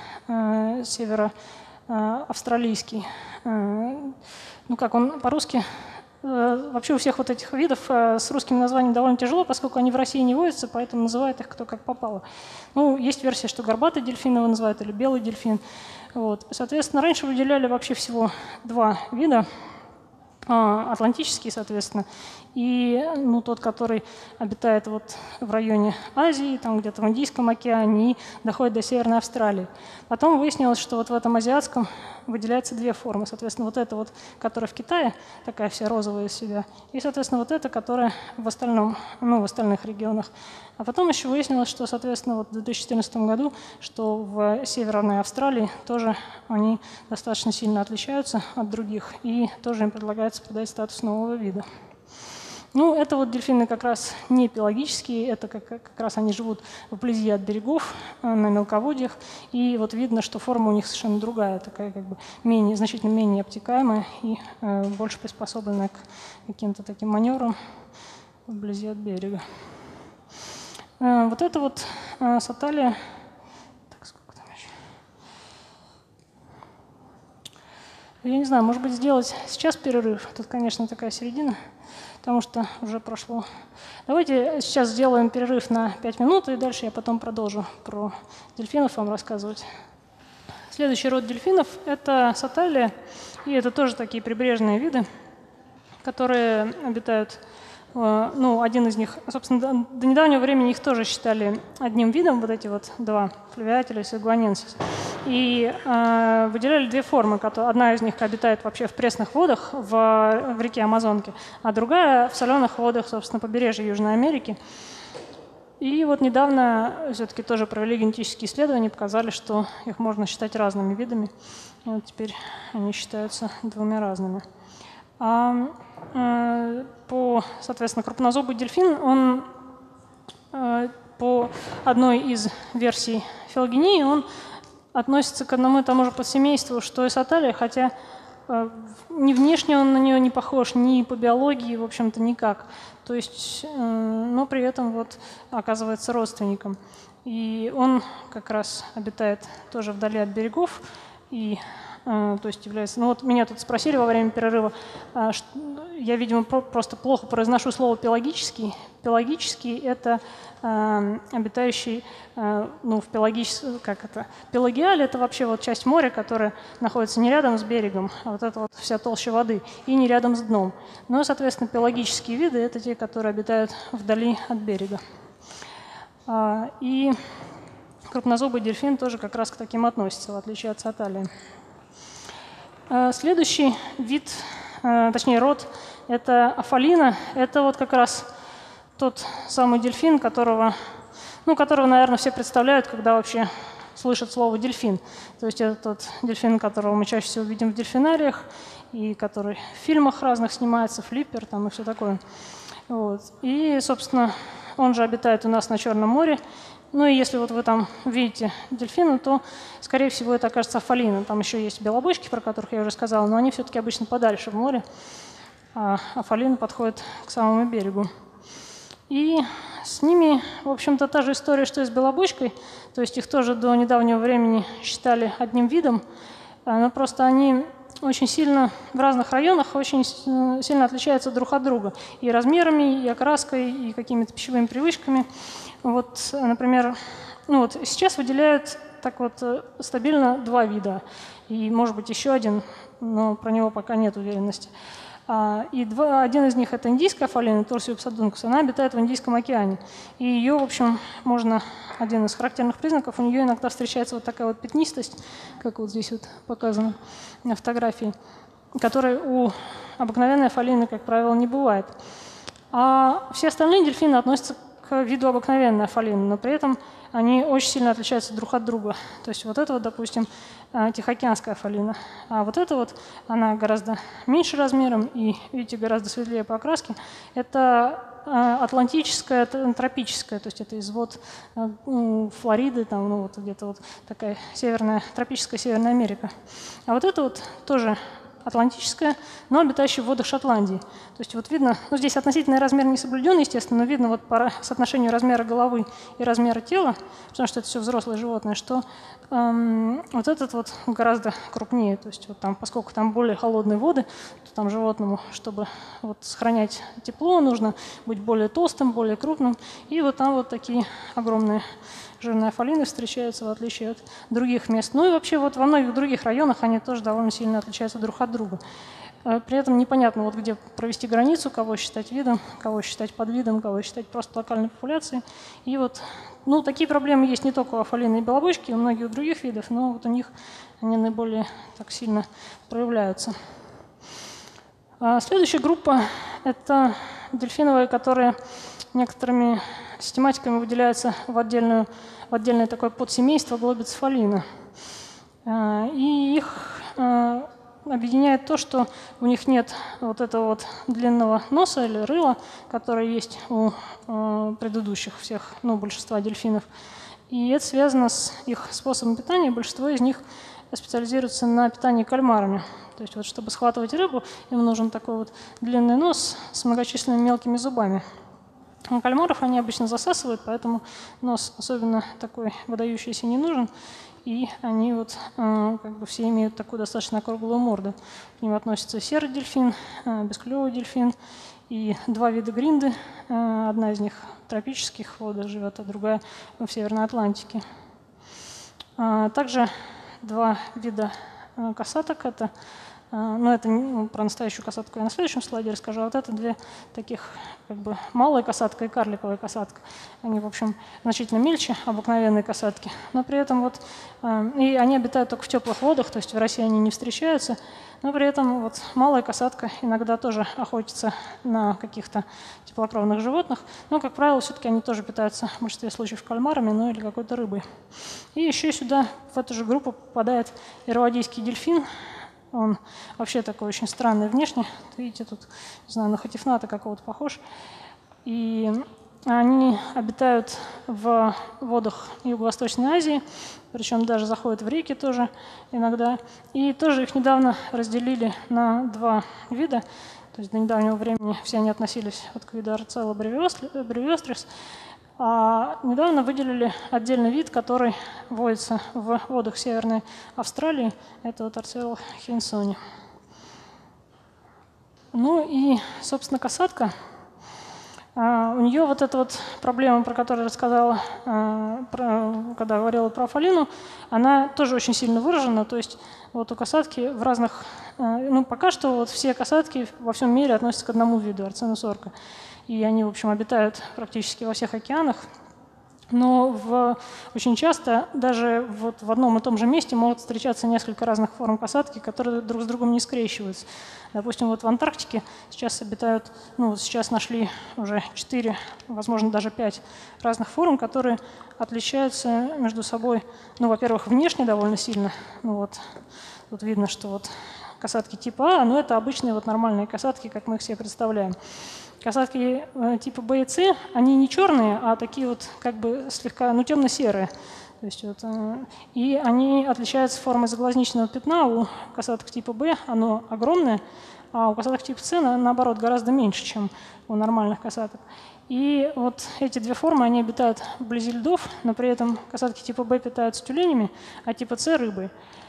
североавстралийский. Ну, как он по-русски... Вообще у всех вот этих видов с русским названием довольно тяжело, поскольку они в России не водятся, поэтому называют их кто как попало. Ну, есть версия, что горбатый дельфин его называют, или белый дельфин. Вот. Соответственно, раньше выделяли вообще всего 2 вида. Атлантический, соответственно, и тот, который обитает вот в районе Азии, там где-то в Индийском океане и доходит до Северной Австралии. Потом выяснилось, что вот в этом азиатском выделяются 2 формы. Соответственно, вот эта вот, которая в Китае, такая вся розовая из себя, и, соответственно, вот эта, которая в остальных регионах. А потом еще выяснилось, что, соответственно, вот в 2014 году, что в Северной Австралии тоже они достаточно сильно отличаются от других, и тоже им предлагается подать статус нового вида. Ну, это вот дельфины как раз не пелагические, это как раз они живут вблизи от берегов, на мелководьях, и вот видно, что форма у них совершенно другая, такая как бы значительно менее обтекаемая и больше приспособленная к каким-то таким маневрам вблизи от берега. Вот это вот саталия. Так, сколько там еще? Я не знаю, может быть, сделать сейчас перерыв. Тут, конечно, такая середина, потому что уже прошло. Давайте сейчас сделаем перерыв на 5 минут, и дальше я потом продолжу про дельфинов вам рассказывать. Следующий род дельфинов – это саталия, и это тоже такие прибрежные виды, которые обитают, ну, один из них, собственно, до недавнего времени их тоже считали одним видом, вот эти вот два, флювиатилис и гуаненсис. И выделяли две формы. Одна из них обитает вообще в пресных водах в реке Амазонки, а другая в соленых водах, собственно, побережья Южной Америки. И вот недавно все-таки тоже провели генетические исследования, показали, что их можно считать разными видами. И вот теперь они считаются двумя разными. Соответственно, крупнозубый дельфин, он по одной из версий филогении, он относится к одному и тому же подсемейству, что и саталия, хотя ни внешне он на нее не похож, ни по биологии, в общем-то, никак. То есть, но при этом вот оказывается родственником. И он как раз обитает тоже вдали от берегов, и то есть является... Ну вот меня тут спросили во время перерыва, я, видимо, просто плохо произношу слово «пелагический». Пелагический – это обитающий, ну, в пелагиале – это вообще вот часть моря, которая находится не рядом с берегом, а вот это вот вся толща воды, и не рядом с дном. Но, соответственно, пелагические виды – это те, которые обитают вдали от берега. И крупнозубый дельфин тоже как раз к таким относится, в отличие от саталии. Следующий вид, точнее род, это афалина. Это вот как раз тот самый дельфин, которого, наверное, все представляют, когда вообще слышат слово «дельфин». То есть это тот дельфин, которого мы чаще всего видим в дельфинариях, и который в фильмах разных снимается, «Флиппер» там и все такое. Вот. И, собственно, он же обитает у нас на Черном море. Ну и если вот вы там видите дельфина, то, скорее всего, это окажется афалина. Там еще есть белобочки, про которых я уже сказала, но они все-таки обычно подальше в море, а афалина подходит к самому берегу. И с ними, в общем-то, та же история, что и с белобочкой, то есть их тоже до недавнего времени считали одним видом, но просто они очень сильно в разных районах очень сильно отличаются друг от друга и размерами, и окраской, и какими-то пищевыми привычками. Вот, например, сейчас выделяют так вот стабильно два вида, и, может быть, еще один, но про него пока нет уверенности. Один из них – это индийская афалина, Tursiops aduncus, она обитает в Индийском океане. И ее, в общем, один из характерных признаков, у нее иногда встречается вот такая вот пятнистость, как вот здесь вот показано на фотографии, которой у обыкновенной афалины, как правило, не бывает. А все остальные дельфины относятся к виду обыкновенной афалины, но при этом они очень сильно отличаются друг от друга. То есть вот это вот, допустим, тихоокеанская афалина, а вот эта вот, она гораздо меньше размером и, видите, гораздо светлее по окраске. Это атлантическая, тропическая, то есть это извод Флориды, там, вот где-то вот такая тропическая Северная Америка. А вот это вот тоже атлантическая, но обитающая в водах Шотландии. То есть вот видно, здесь относительный размер не соблюден, естественно, но видно вот по соотношению размера головы и размера тела, потому что это все взрослое животное, что вот этот вот гораздо крупнее. То есть вот там, поскольку там более холодные воды, то там животному, чтобы вот сохранять тепло, нужно быть более толстым, более крупным. И вот там вот такие огромные жирные афалины встречаются, в отличие от других мест. Ну и вообще вот во многих других районах они тоже довольно сильно отличаются друг от друга. При этом непонятно, вот где провести границу, кого считать видом, кого считать подвидом, кого считать просто локальной популяцией. И вот, такие проблемы есть не только у афалины и белобочки, у многих других видов, но вот у них они наиболее так сильно проявляются. Следующая группа – это дельфиновые, которые некоторыми систематиками выделяются в отдельное такое подсемейство глобицефалина. И их объединяет то, что у них нет вот этого вот длинного носа или рыла, которое есть у предыдущих всех, большинства дельфинов. И это связано с их способом питания. Большинство из них специализируются на питании кальмарами. То есть вот, чтобы схватывать рыбу, им нужен такой вот длинный нос с многочисленными мелкими зубами. У кальмаров они обычно засасывают, поэтому нос особенно такой выдающийся не нужен. и они вот как бы все имеют такую достаточно круглую морду. К ним относятся серый дельфин, бесклювый дельфин и два вида гринды. Одна из них в тропических водах живет, а другая в Северной Атлантике. Также два вида касаток. Это про настоящую касатку я на следующем слайде расскажу. А вот это две таких, как бы, малая касатка и карликовая касатка. Они, в общем, значительно мельче обыкновенной касатки, но при этом вот и они обитают только в теплых водах, то есть в России они не встречаются, но при этом вот малая касатка иногда тоже охотится на каких-то теплокровных животных, но, как правило, все-таки они тоже питаются в большинстве случаев кальмарами, ну или какой-то рыбой. И еще сюда, в эту же группу, попадает ирвадийский дельфин. Он вообще такой очень странный внешне. Видите, тут, не знаю, на хатифната какого-то похож. И они обитают в водах Юго-Восточной Азии, причем даже заходят в реки тоже иногда. И тоже их недавно разделили на два вида. То есть до недавнего времени все они относились вот к виду Arcella breviostris. А недавно выделили отдельный вид, который водится в водах Северной Австралии. Это вот Arcella hensoni. Ну и, собственно, касатка. У нее вот эта вот проблема, про которую я рассказала, когда говорила про Афалину, она тоже очень сильно выражена. То есть вот у касатки в разных... пока что вот все касатки во всем мире относятся к одному виду, Archenus orca. И они, в общем, обитают практически во всех океанах. Но очень часто даже вот в одном и том же месте могут встречаться несколько разных форм касатки, которые друг с другом не скрещиваются. Допустим, вот в Антарктике сейчас обитают, сейчас нашли уже 4, возможно, даже 5 разных форм, которые отличаются между собой, во-первых, внешне довольно сильно. Тут видно, что вот касатки типа А, но это обычные вот нормальные касатки, как мы их себе представляем. Касатки типа Б и С, они не черные, а такие вот как бы слегка, темно-серые. То есть вот, и они отличаются формой заглазничного пятна. У касаток типа Б оно огромное, а у касаток типа С, наоборот, гораздо меньше, чем у нормальных касаток. И вот эти две формы, они обитают вблизи льдов, но при этом касатки типа Б питаются тюленями, а типа С – рыбой.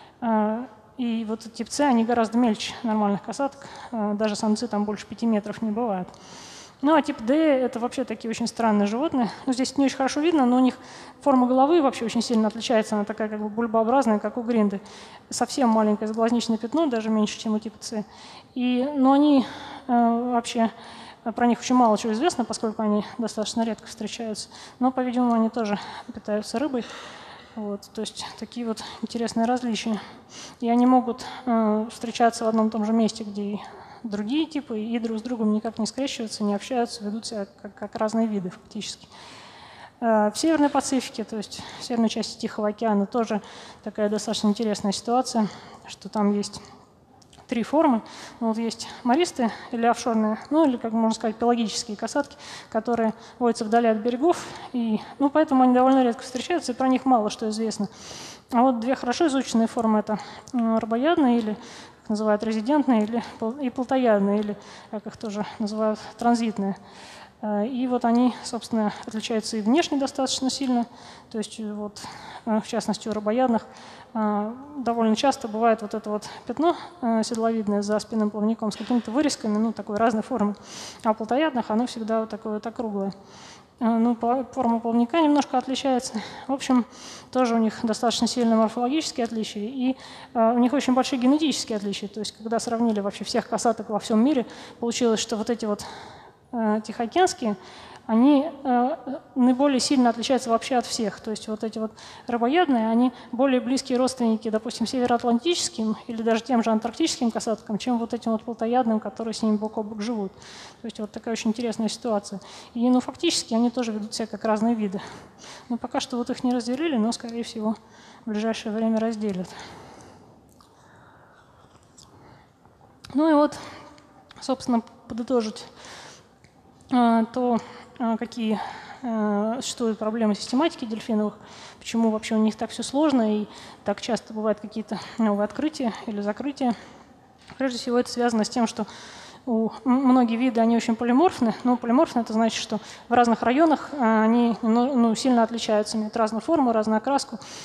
И вот тип С, они гораздо мельче нормальных касаток, даже самцы там больше 5 метров не бывают. А тип D – это вообще такие очень странные животные. Здесь не очень хорошо видно, но у них форма головы вообще очень сильно отличается. Она такая как бы бульбообразная, как у гринды. Совсем маленькое заглазничное пятно, даже меньше, чем у типа С. Но они вообще, про них очень мало чего известно, поскольку они достаточно редко встречаются. Но, по-видимому, они тоже питаются рыбой. То есть такие вот интересные различия. И они могут встречаться в одном и том же месте, где и другие типы, и друг с другом никак не скрещиваются, не общаются, ведут себя как разные виды фактически. В Северной Пацифике, то есть в северной части Тихого океана, тоже такая достаточно интересная ситуация, что там есть 3 формы. Есть мористые или офшорные, или, как можно сказать, пелагические касатки, которые водятся вдали от берегов, и поэтому они довольно редко встречаются, и про них мало что известно. А вот 2 хорошо изученные формы – это рабоядные, или, как называют, резидентные, и плотоядные, или, как их тоже называют, транзитные. И вот они, собственно, отличаются и внешне достаточно сильно, то есть вот, в частности, у рабоядных довольно часто бывает вот это вот пятно седловидное за спинным плавником с какими-то вырезками, такой разной формы. А у плотоядных оно всегда вот такое вот округлое. Форма плавника немножко отличается. В общем, тоже у них достаточно сильные морфологические отличия, и у них очень большие генетические отличия. То есть, когда сравнили вообще всех касаток во всем мире, получилось, что вот эти вот тихоокеанские, они наиболее сильно отличаются вообще от всех. То есть вот эти вот рабоядные, они более близкие родственники, допустим, североатлантическим или даже тем же антарктическим касаткам, чем вот этим вот плотоядным, которые с ними бок о бок живут. То есть вот такая очень интересная ситуация. И фактически они тоже ведут себя как разные виды. Пока что вот их не разделили, но, скорее всего, в ближайшее время разделят. И вот, собственно, подытожить то, какие существуют проблемы систематики дельфиновых, почему вообще у них так все сложно и так часто бывают какие-то новые открытия или закрытия. Прежде всего, это связано с тем, что многие виды, они очень полиморфны. Полиморфны – это значит, что в разных районах они сильно отличаются, имеют разную форму, разную окраску.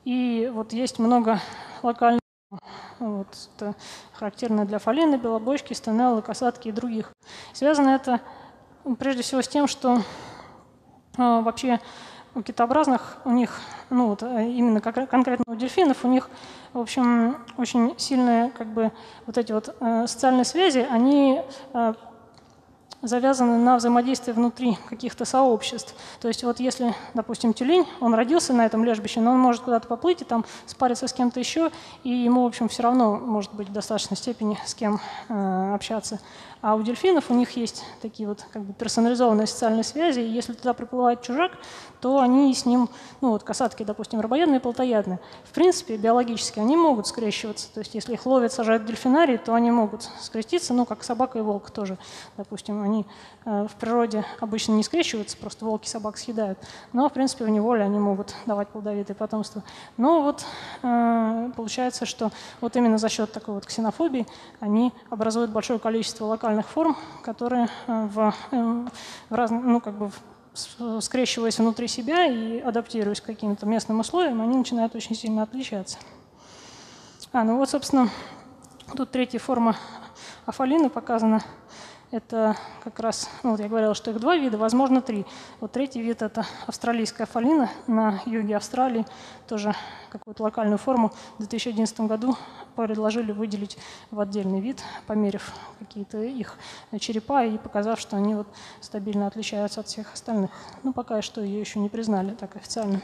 И вот есть много локальных, вот, это характерно для афалины, белобочки, стенеллы, касатки и других. Связано это прежде всего с тем, что вообще у китообразных, у них, ну вот именно конкретно у дельфинов, у них, в общем, очень сильные как бы вот эти вот социальные связи, они завязаны на взаимодействие внутри каких-то сообществ. То есть вот если, допустим, тюлень, он родился на этом лежбище, но он может куда-то поплыть и там спариться с кем-то еще, и ему, в общем, все равно может быть в достаточной степени с кем общаться. А у дельфинов у них есть такие вот как бы персонализованные социальные связи, и если туда приплывает чужак, то они с ним, ну вот касатки, допустим, рабоядные и плотоядные, в принципе, биологически они могут скрещиваться. То есть если их ловят, сажают в дельфинарий, то они могут скреститься, ну как собака и волк тоже, допустим, они в природе обычно не скрещиваются, просто волки собак съедают, но в принципе в неволе они могут давать плодовитое потомство. Но вот получается, что вот именно за счет такой вот ксенофобии они образуют большое количество локальных форм, которые в разных, ну как бы скрещиваясь внутри себя и адаптируясь к каким-то местным условиям, они начинают очень сильно отличаться. Ну вот, собственно, тут третья форма афалины показана. Это как раз, ну вот я говорила, что их два вида, возможно, три. Вот третий вид – это австралийская афалина на юге Австралии, тоже какую-то локальную форму. В 2011 году предложили выделить в отдельный вид, померив какие-то их черепа и показав, что они вот стабильно отличаются от всех остальных. Ну, пока что ее еще не признали так официально.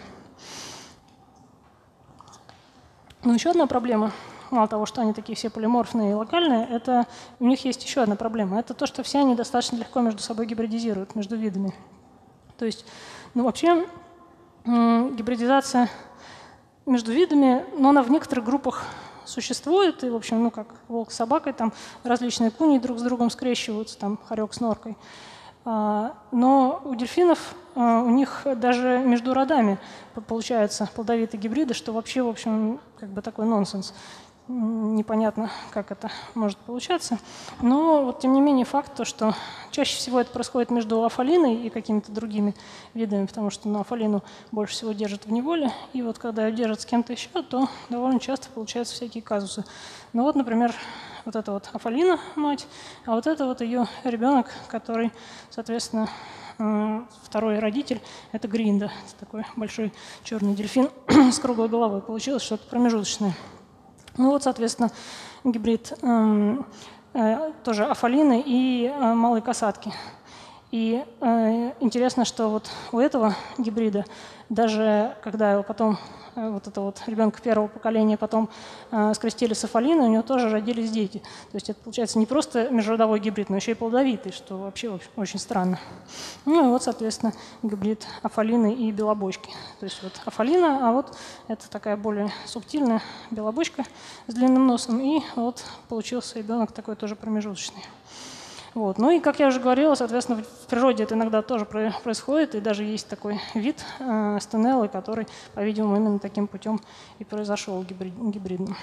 Но еще одна проблема. Мало того, что они такие все полиморфные и локальные, это у них есть еще одна проблема. Это то, что все они достаточно легко между собой гибридизируют, между видами. То есть, ну вообще, гибридизация между видами, но она в некоторых группах существует. И, в общем, ну как волк с собакой, там различные куни друг с другом скрещиваются, там хорек с норкой. Но у дельфинов, у них даже между родами получаются плодовитые гибриды, что вообще, в общем, как бы такой нонсенс. Непонятно, как это может получаться. Но, вот, тем не менее, факт, то, что чаще всего это происходит между афалиной и какими-то другими видами, потому что афалину больше всего держат в неволе. И вот когда ее держат с кем-то еще, то довольно часто получаются всякие казусы. Ну вот, например, вот это вот афалина, мать, а вот это вот ее ребенок, который, соответственно, второй родитель – это Гринда. Это такой большой черный дельфин с круглой головой. Получилось что-то промежуточное. Ну вот, соответственно, гибрид тоже афалины и малой касатки. И интересно, что вот у этого гибрида, даже когда его потом, вот это вот ребенка первого поколения потом скрестили с афалиной, у него тоже родились дети. То есть это получается не просто межродовой гибрид, но еще и плодовитый, что вообще очень странно. Ну и вот, соответственно, гибрид афалины и белобочки. То есть вот афалина, а вот это такая более субтильная белобочка с длинным носом. И вот получился ребенок такой тоже промежуточный. Вот. Ну и, как я уже говорила, соответственно, в природе это иногда тоже происходит, и даже есть такой вид стенеллы, который, по-видимому, именно таким путем и произошел гибридным.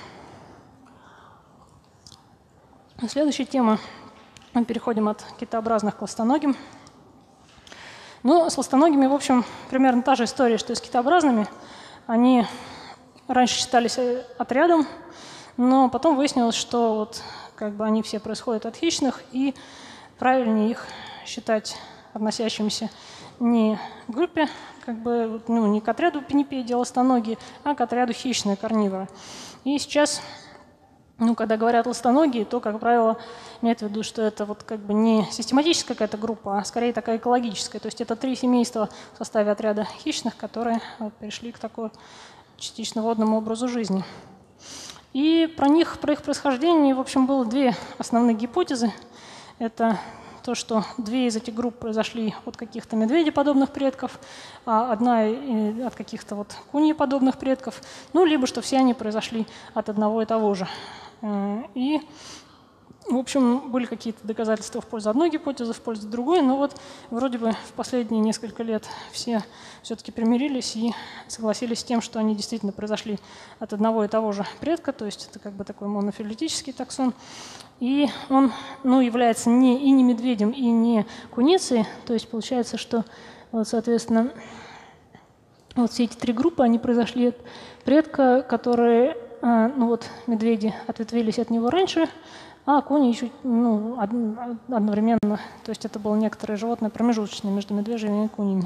Следующая тема. Мы переходим от китообразных к ластоногим. Ну, с ластоногими, в общем, примерно та же история, что и с китообразными. Они раньше считались отрядом, но потом выяснилось, что вот как бы они все происходят от хищных, и правильнее их считать относящимися не к группе, как бы, ну, не к отряду пинипедии, ластоногие, а к отряду хищные карниворы. И сейчас, ну, когда говорят ластоногие, то, как правило, имеют в виду, что это вот как бы не систематическая какая-то группа, а скорее такая экологическая. То есть это 3 семейства в составе отряда хищных, которые вот перешли к такой частично водному образу жизни. И про их происхождение, в общем, было 2 основных гипотезы. Это то, что 2 из этих групп произошли от каких-то медведеподобных предков, а одна от каких-то вот куньеподобных предков, ну, либо что все они произошли от одного и того же. И, в общем, были какие-то доказательства в пользу одной гипотезы, в пользу другой, но вот вроде бы в последние несколько лет все все-таки примирились и согласились с тем, что они действительно произошли от одного и того же предка, то есть это как бы такой монофилетический таксон. И он, ну, является и не медведем, и не куницей, то есть получается, что, вот, соответственно, Вот все эти три группы, они произошли от предка, которые, ну вот медведи ответвились от него раньше, а кони еще одновременно. То есть это было некоторое животное промежуточное между медвежьими и конями.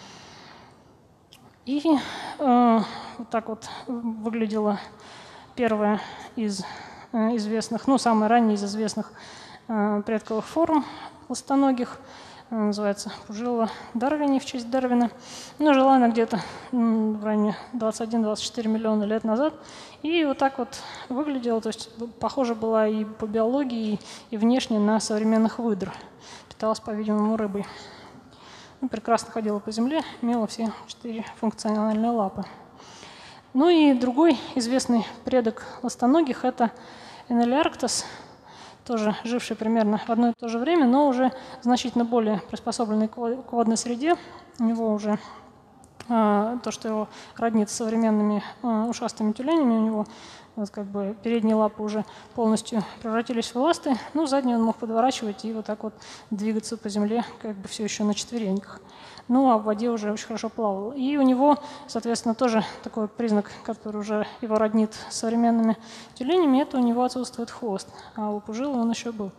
И вот так вот выглядела первая из известных, ну, самая ранняя из известных предковых форм ластоногих. Называется Пужила Дарвини в честь Дарвина. Но жила она где-то в районе 21-24 миллиона лет назад. И вот так вот выглядела, то есть похожа была и по биологии, и внешне на современных выдр. Питалась, по-видимому, рыбой. Ну, прекрасно ходила по земле, имела все 4 функциональные лапы. Ну и другой известный предок ластоногих – это Энелиарктос, тоже живший примерно в одно и то же время, но уже значительно более приспособленный к водной среде. У него уже то, что его роднит с современными ушастыми тюленями, у него вот как бы передние лапы уже полностью превратились в ласты, но задние он мог подворачивать и вот так вот двигаться по земле, как бы все еще на четвереньках. Ну, а в воде уже очень хорошо плавал. И у него, соответственно, тоже такой признак, который уже его роднит с современными тюленями, это у него отсутствует хвост, а у Пужилы он еще был.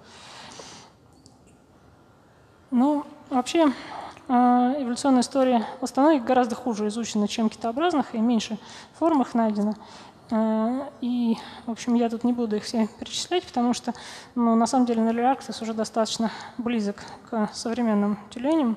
Ну, вообще, эволюционная история ластоногих гораздо хуже изучена, чем китообразных, и меньше форм их найдено. И, в общем, я тут не буду их все перечислять, потому что, ну, на самом деле, Энелиарктос уже достаточно близок к современным тюленям.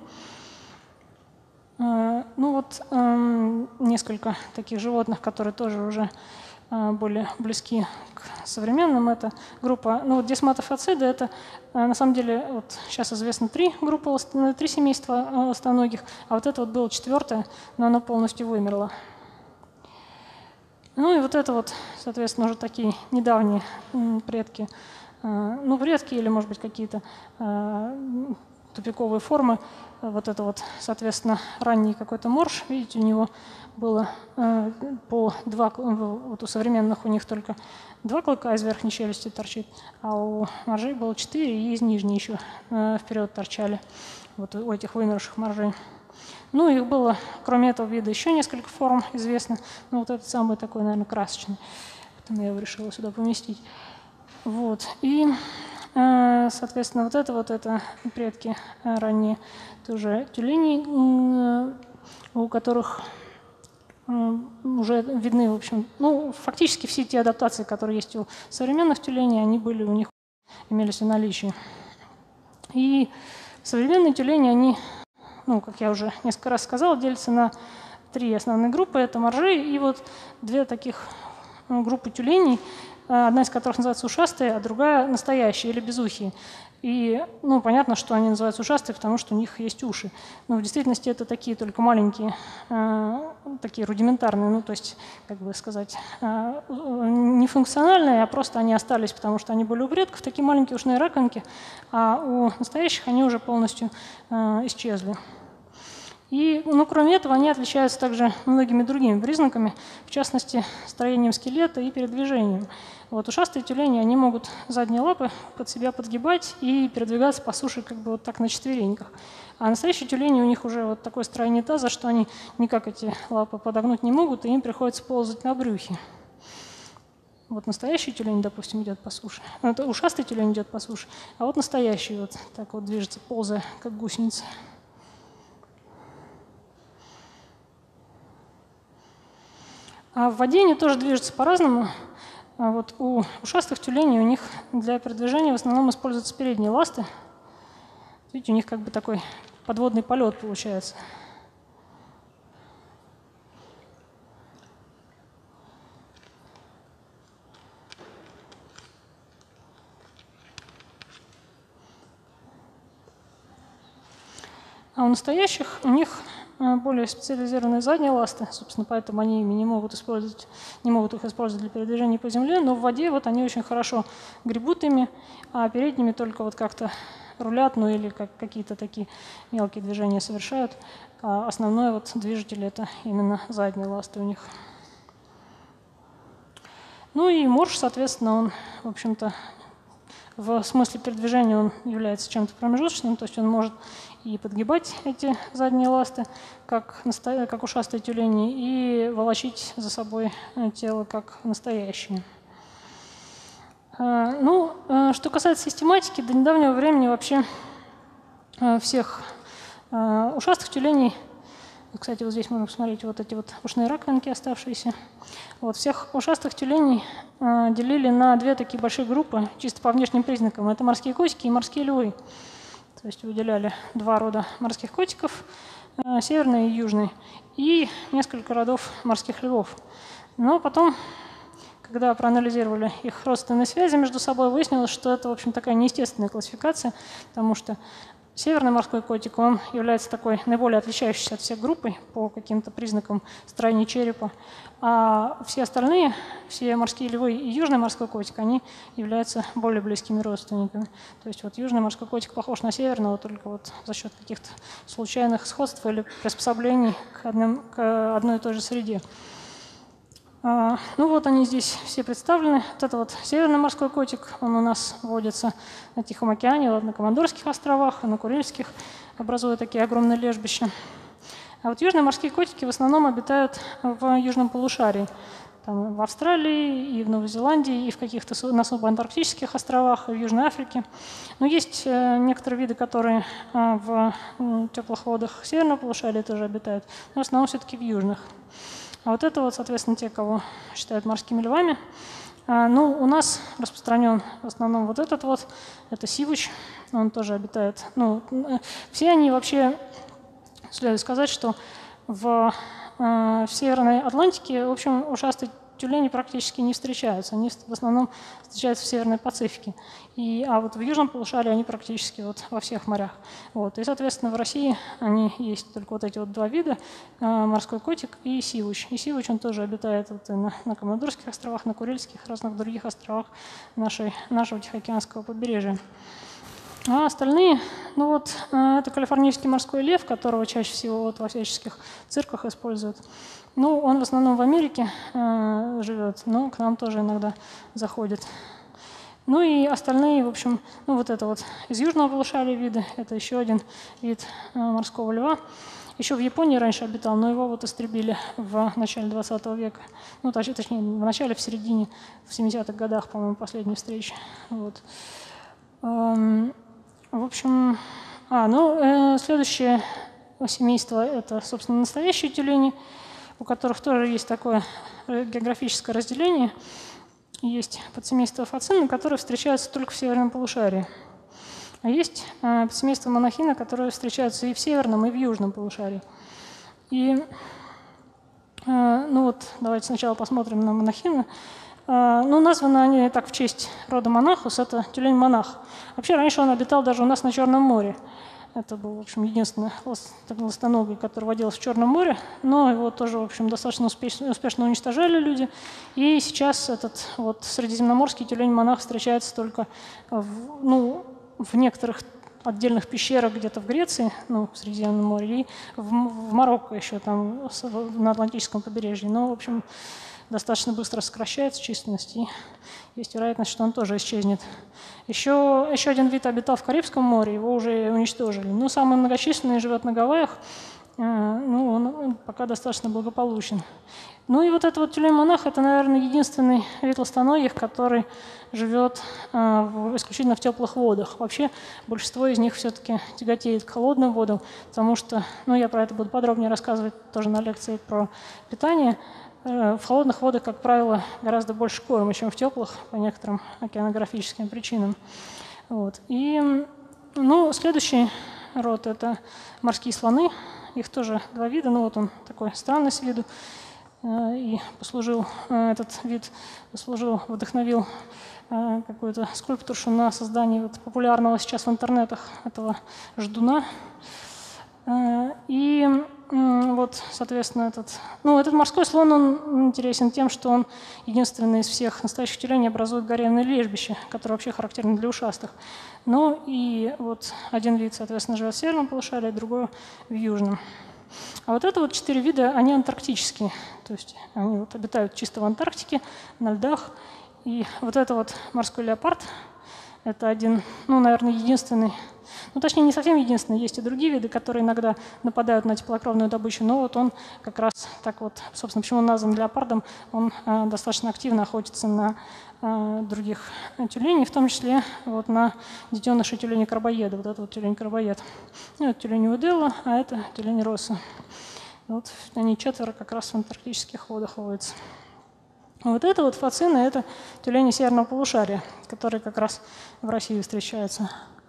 Ну вот несколько таких животных, которые тоже уже более близки к современным. Это группа, ну вот десматофоциды, это на самом деле вот сейчас известно три семейства ластоногих, а вот это вот было четвертое, но оно полностью вымерло. Ну и вот это вот, соответственно, уже такие недавние предки, ну предки или, может быть, какие-то тупиковые формы. Вот это вот, соответственно, ранний какой-то морж. Видите, у него было по два, вот у современных у них только 2 клыка из верхней челюсти торчит, а у моржей было 4, и из нижней еще вперед торчали, вот у этих вымерших моржей. Ну, их было, кроме этого вида, еще несколько форм известно. Ну, вот этот самый такой, наверное, красочный. Поэтому я его решила сюда поместить. Вот. И, соответственно, вот это предки ранние тоже тюленей, у которых уже видны, в общем, ну, фактически все те адаптации, которые есть у современных тюленей, они были у них, имелись в наличии. И современные тюлени, они, ну, как я уже несколько раз сказала, делятся на 3 основные группы. Это моржи и вот 2 таких группы тюленей, одна из которых называется ушастые, а другая настоящие или безухие. И, ну, понятно, что они называются ушастые, потому что у них есть уши. Но в действительности это такие только маленькие, такие рудиментарные, ну, то есть, как бы сказать, не функциональные, а просто они остались, потому что они были у предков, такие маленькие ушные раковинки, а у настоящих они уже полностью исчезли. И, ну, кроме этого, они отличаются также многими другими признаками, в частности, строением скелета и передвижением. Вот ушастые тюлени, они могут задние лапы под себя подгибать и передвигаться по суше как бы вот так на четвереньках. А настоящие тюлени, у них уже вот такое строение таза, что они никак эти лапы подогнуть не могут, и им приходится ползать на брюхе. Вот настоящий тюлень, допустим, идет по суше. Это ушастый тюлень идет по суше, а вот настоящий вот так вот движется, ползая, как гусеница. А в воде они тоже движутся по-разному. Вот у ушастых тюленей у них для передвижения в основном используются передние ласты. Видите, у них как бы такой подводный полет получается. А у настоящих, у них более специализированные задние ласты, собственно, поэтому они ими не могут их использовать для передвижения по земле, но в воде вот они очень хорошо гребут ими, а передними только вот как-то рулят, ну или какие-то такие мелкие движения совершают. А основной вот движитель — это именно задние ласты у них. Ну и морж, соответственно, он, в общем-то, в смысле передвижения он является чем-то промежуточным, то есть он может и подгибать эти задние ласты, как ушастые тюлени, и волочить за собой тело, как настоящие. Ну, что касается систематики, до недавнего времени вообще всех ушастых тюленей, кстати, вот здесь можно посмотреть вот эти вот ушные раковинки оставшиеся, вот, всех ушастых тюленей делили на две такие большие группы, чисто по внешним признакам. Это морские котики и морские львы. То есть выделяли два рода морских котиков, северный и южный, и несколько родов морских львов. Но потом, когда проанализировали их родственные связи между собой, выяснилось, что это, в общем, такая неестественная классификация, потому что северный морской котик, он является такой наиболее отличающейся от всех группой по каким-то признакам строения черепа, а все остальные, все морские львы и южный морской котик, они являются более близкими родственниками. То есть вот южный морской котик похож на северного, только вот за счет каких-то случайных сходств или приспособлений к одной и той же среде. Ну вот они здесь все представлены. Вот это вот северный морской котик, он у нас водится на Тихом океане, на Командорских островах, на Курильских, образуя такие огромные лежбища. А вот южные морские котики в основном обитают в южном полушарии. Там, в Австралии, и в Новой Зеландии, и в каких-то на субантарктических островах, и в Южной Африке. Но есть некоторые виды, которые в теплых водах северного полушария тоже обитают, но в основном все-таки в южных. А вот это вот, соответственно, те, кого считают морскими львами. Ну, у нас распространен в основном вот этот вот, это сивуч, он тоже обитает. Ну, все они вообще, следует сказать, что в Северной Атлантике, в общем, ушастые тюлени практически не встречаются. Они в основном встречаются в Северной Пацифике. А вот в Южном полушарии они практически вот во всех морях. Вот. И, соответственно, в России они есть только вот эти вот два вида, морской котик и сивуч. И сивуч, он тоже обитает вот и на Командорских островах, на Курильских, разных других островах нашего Тихоокеанского побережья. А остальные, ну вот, это калифорнийский морской лев, которого чаще всего вот во всяческих цирках используют. Ну, он в основном в Америке живет, но к нам тоже иногда заходит. Ну и остальные, в общем, ну вот это вот из южного полушария виды, это еще один вид морского льва. Еще в Японии раньше обитал, но его вот истребили в начале 20 века. Ну, точнее, в начале, в середине, в 70-х годах, по-моему, последней встречи. Вот. В общем, следующее семейство – это, собственно, настоящие тюлени, у которых тоже есть такое географическое разделение. Есть подсемейство фацина, которые встречаются только в северном полушарии. А есть подсемейство монахина, которые встречаются и в северном, и в южном полушарии. И, ну вот, давайте сначала посмотрим на монахина. Ну, названы они так в честь рода монахус, это тюлень-монах. Вообще, раньше он обитал даже у нас на Черном море. Это был, в общем, единственный ластоногий, который водился в Черном море, но его тоже, в общем, достаточно успешно уничтожали люди. И сейчас этот вот средиземноморский тюлень-монах встречается только в некоторых отдельных пещерах где-то в Греции, ну, в Средиземном море, и в Марокко еще, там, на Атлантическом побережье. Но, в общем, достаточно быстро сокращается численность, и есть вероятность, что он тоже исчезнет. Еще один вид обитал в Карибском море, его уже уничтожили. Но самый многочисленный живет на Гавайях, ну, он пока достаточно благополучен. Ну и вот этот вот тюлень-монах – это, наверное, единственный вид ластоногих, который живет исключительно в теплых водах. Вообще большинство из них все-таки тяготеет к холодным водам, потому что, ну, я про это буду подробнее рассказывать тоже на лекции про питание. В холодных водах, как правило, гораздо больше корма, чем в теплых, по некоторым океанографическим причинам. Вот. И, ну, следующий род – это морские слоны. Их тоже два вида, ну вот он такой странный с виду. И этот вид вдохновил какую-то скульптуршу на создание вот популярного сейчас в интернетах этого ждуна. И вот, соответственно, этот морской слон, он интересен тем, что он единственный из всех настоящих тюленей образует гаремное лежбище, которое вообще характерно для ушастых. Ну и вот один вид, соответственно, живет в северном полушарии, другой в южном. А вот это вот 4 вида, они антарктические, то есть они вот обитают чисто в Антарктике, на льдах. И вот это вот морской леопард, Это один, ну, наверное, единственный, ну, точнее, не совсем единственный, есть и другие виды, которые иногда нападают на теплокровную добычу, но вот он как раз так вот, собственно, почему он назван леопардом, он достаточно активно охотится на других тюленей, в том числе вот на детенышей тюленя-карбоеда. Вот это вот тюлень-карбоед. Ну, это тюлень Уиделла, а это тюлень Росса. Вот они 4 как раз в антарктических водах водятся. Вот это вот фацины, это тюлени северного полушария, которые как раз в России встречаются.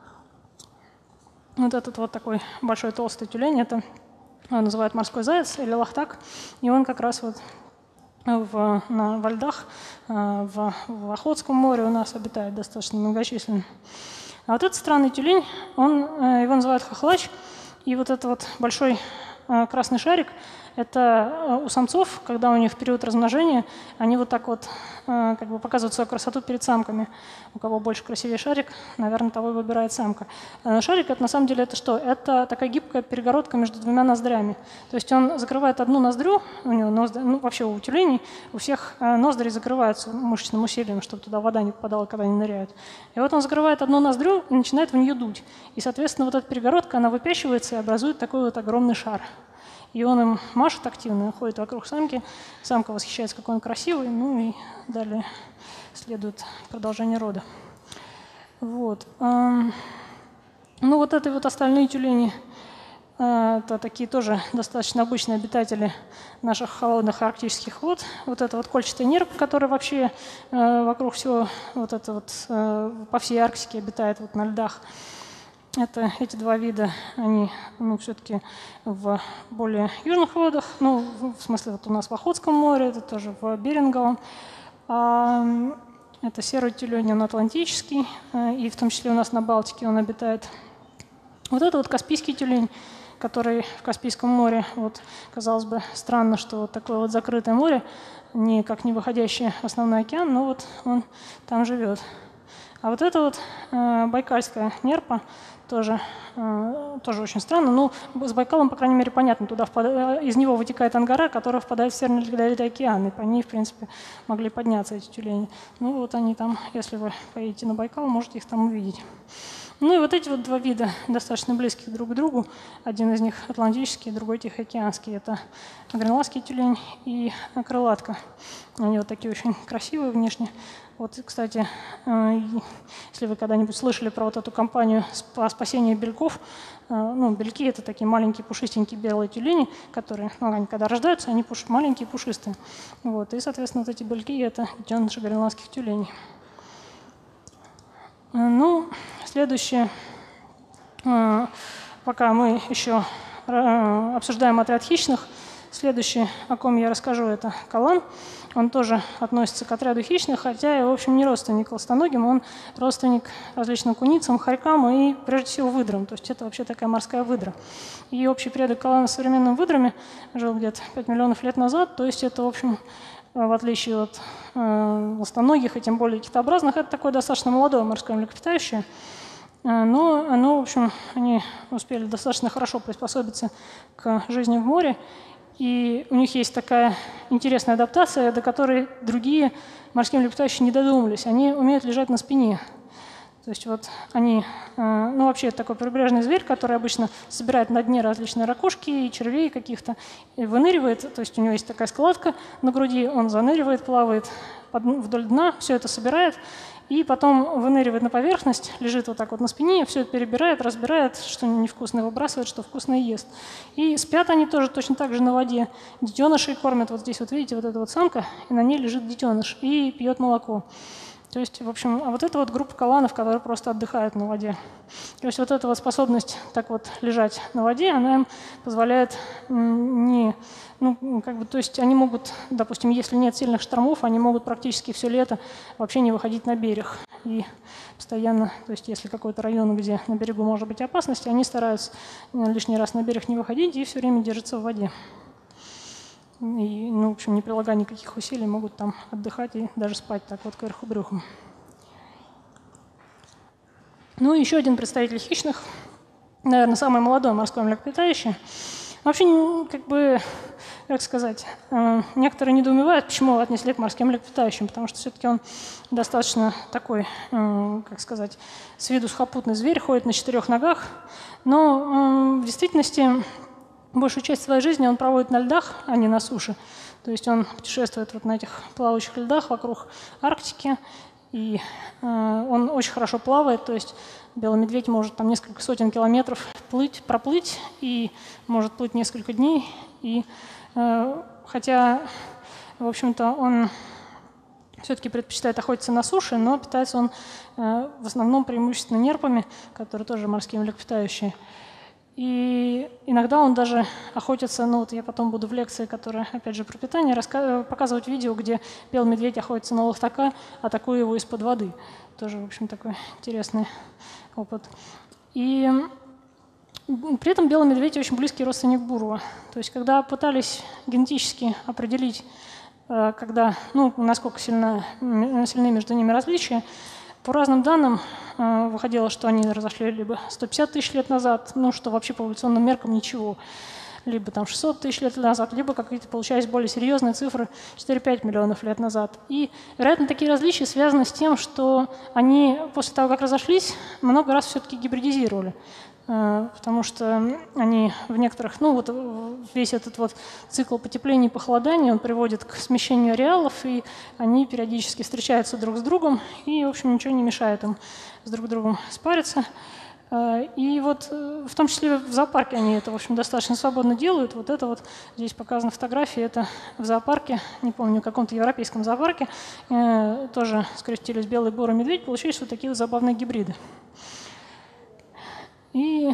Вот этот вот такой большой толстый тюлень, это называют морской заяц или лахтак, и он как раз вот во льдах в Охотском море у нас обитает достаточно многочисленно. А вот этот странный тюлень, его называют хохлач, и вот этот вот большой красный шарик, это у самцов, когда у них период размножения, они вот так вот как бы показывают свою красоту перед самками. У кого больше красивее шарик, наверное, того и выбирает самка. Шарик это на самом деле это что? Это такая гибкая перегородка между двумя ноздрями. То есть он закрывает одну ноздрю, у него ну, вообще у тюленей, у всех ноздри закрываются мышечным усилием, чтобы туда вода не попадала, когда они ныряют. И вот он закрывает одну ноздрю и начинает в нее дуть. И, соответственно, вот эта перегородка, она выпячивается и образует такой вот огромный шар. И он им машет активно, ходит вокруг самки. Самка восхищается, какой он красивый. Ну и далее следует продолжение рода. Вот. Ну вот это вот остальные тюлени, это такие тоже достаточно обычные обитатели наших холодных арктических вод. Вот это вот кольчатый нерп, который вообще вокруг всего, вот это вот по всей Арктике обитает вот на льдах. Эти два вида, они все-таки в более южных водах, ну, в смысле, вот у нас в Охотском море, это тоже в Беринговом. Это серый тюлень, он атлантический, и в том числе у нас на Балтике он обитает. Вот это вот каспийский тюлень, который в Каспийском море, вот, казалось бы, странно, что вот такое вот закрытое море, никак не выходящее в основной океан, но вот он там живет. А вот это вот байкальская нерпа, тоже очень странно. Ну, с Байкалом, по крайней мере, понятно. Из него вытекает Ангара, которая впадает в Северный Ледовитый океан. И по ней, в принципе, могли подняться эти тюлени. Ну, вот они там, если вы поедете на Байкал, можете их там увидеть. Ну и вот эти вот два вида достаточно близких друг к другу. Один из них атлантический, другой тихоокеанский. Это гренландский тюлень и крылатка. Они вот такие очень красивые внешне. Вот, кстати, если вы когда-нибудь слышали про вот эту кампанию по спасению бельков, ну, бельки — это такие маленькие пушистенькие белые тюлени, которые, ну, они когда рождаются, они маленькие, пушистые. Вот, и, соответственно, вот эти бельки — это детеныши гренландских тюленей. Ну, следующее, пока мы еще обсуждаем отряд хищных, следующее, о ком я расскажу, это калан. Он тоже относится к отряду хищных, хотя и, в общем, не родственник толстоногим, он родственник различным куницам, хорькам и, прежде всего, выдрам. То есть это вообще такая морская выдра. И общий предок калана с современными выдрами жил где-то 5 миллионов лет назад. То есть это, в общем, в отличие от толстоногих и тем более китообразных, это такое достаточно молодое морское млекопитающее. Но оно, в общем, они успели достаточно хорошо приспособиться к жизни в море. И у них есть такая интересная адаптация, до которой другие морские млекопитающие не додумались. Они умеют лежать на спине. То есть вот они, ну вообще это такой прибрежный зверь, который обычно собирает на дне различные ракушки и червей каких-то, и выныривает, то есть у него есть такая складка на груди, он заныривает, плавает вдоль дна, все это собирает, и потом выныривает на поверхность, лежит вот так вот на спине, все это перебирает, разбирает, что невкусное выбрасывает, что вкусное ест. И спят они тоже точно так же на воде. Детенышей кормят, вот здесь вот видите, вот эта вот самка, и на ней лежит детеныш, и пьет молоко. То есть, в общем, а вот это вот группа каланов, которые просто отдыхают на воде. То есть вот эта вот способность так вот лежать на воде, она им позволяет то есть они могут, допустим, если нет сильных штормов, они могут практически все лето вообще не выходить на берег. И постоянно, то есть если какой-то район, где на берегу может быть опасность, они стараются лишний раз на берег не выходить и все время держатся в воде. И, в общем, не прилагая никаких усилий, могут там отдыхать и даже спать так вот кверху брюхом. Ну и еще один представитель хищных, наверное, самое молодое морское млекопитающее. Вообще, как бы, как сказать, некоторые недоумевают, почему его отнесли к морским млекопитающим, потому что все-таки он достаточно такой, как сказать, с виду сухопутный зверь, ходит на 4 ногах, но в действительности большую часть своей жизни он проводит на льдах, а не на суше. То есть он путешествует вот на этих плавающих льдах вокруг Арктики, и он очень хорошо плавает, то есть белый медведь может там несколько сотен километров проплыть и может плыть несколько дней. И хотя, в общем-то, он все-таки предпочитает охотиться на суше, но питается он в основном преимущественно нерпами, которые тоже морские млекопитающие. И иногда он даже охотится, ну вот я потом буду в лекции, которая, опять же, про питание, показывать видео, где белый медведь охотится на лохтака, атакуя его из-под воды. Тоже, в общем, такой интересный опыт. И при этом белый медведь очень близкий родственник бурого. То есть когда пытались генетически определить, насколько сильны между ними различия, по разным данным выходило, что они разошли либо 150 тысяч лет назад, что вообще по эволюционным меркам ничего, либо там 600 тысяч лет назад, либо какие-то получались более серьезные цифры 4-5 миллионов лет назад. И, вероятно, такие различия связаны с тем, что они после того, как разошлись, много раз все-таки гибридизировали. Потому что они в некоторых, весь этот вот цикл потепления и похолодания, он приводит к смещению ареалов, и они периодически встречаются друг с другом, и, в общем, ничего не мешает им с друг другом спариться. И вот в том числе в зоопарке они это, в общем, достаточно свободно делают. Вот это вот, здесь показана фотография, это в зоопарке, не помню, в каком-то европейском зоопарке, тоже скрестились белый бурый медведь, получились вот такие вот забавные гибриды. И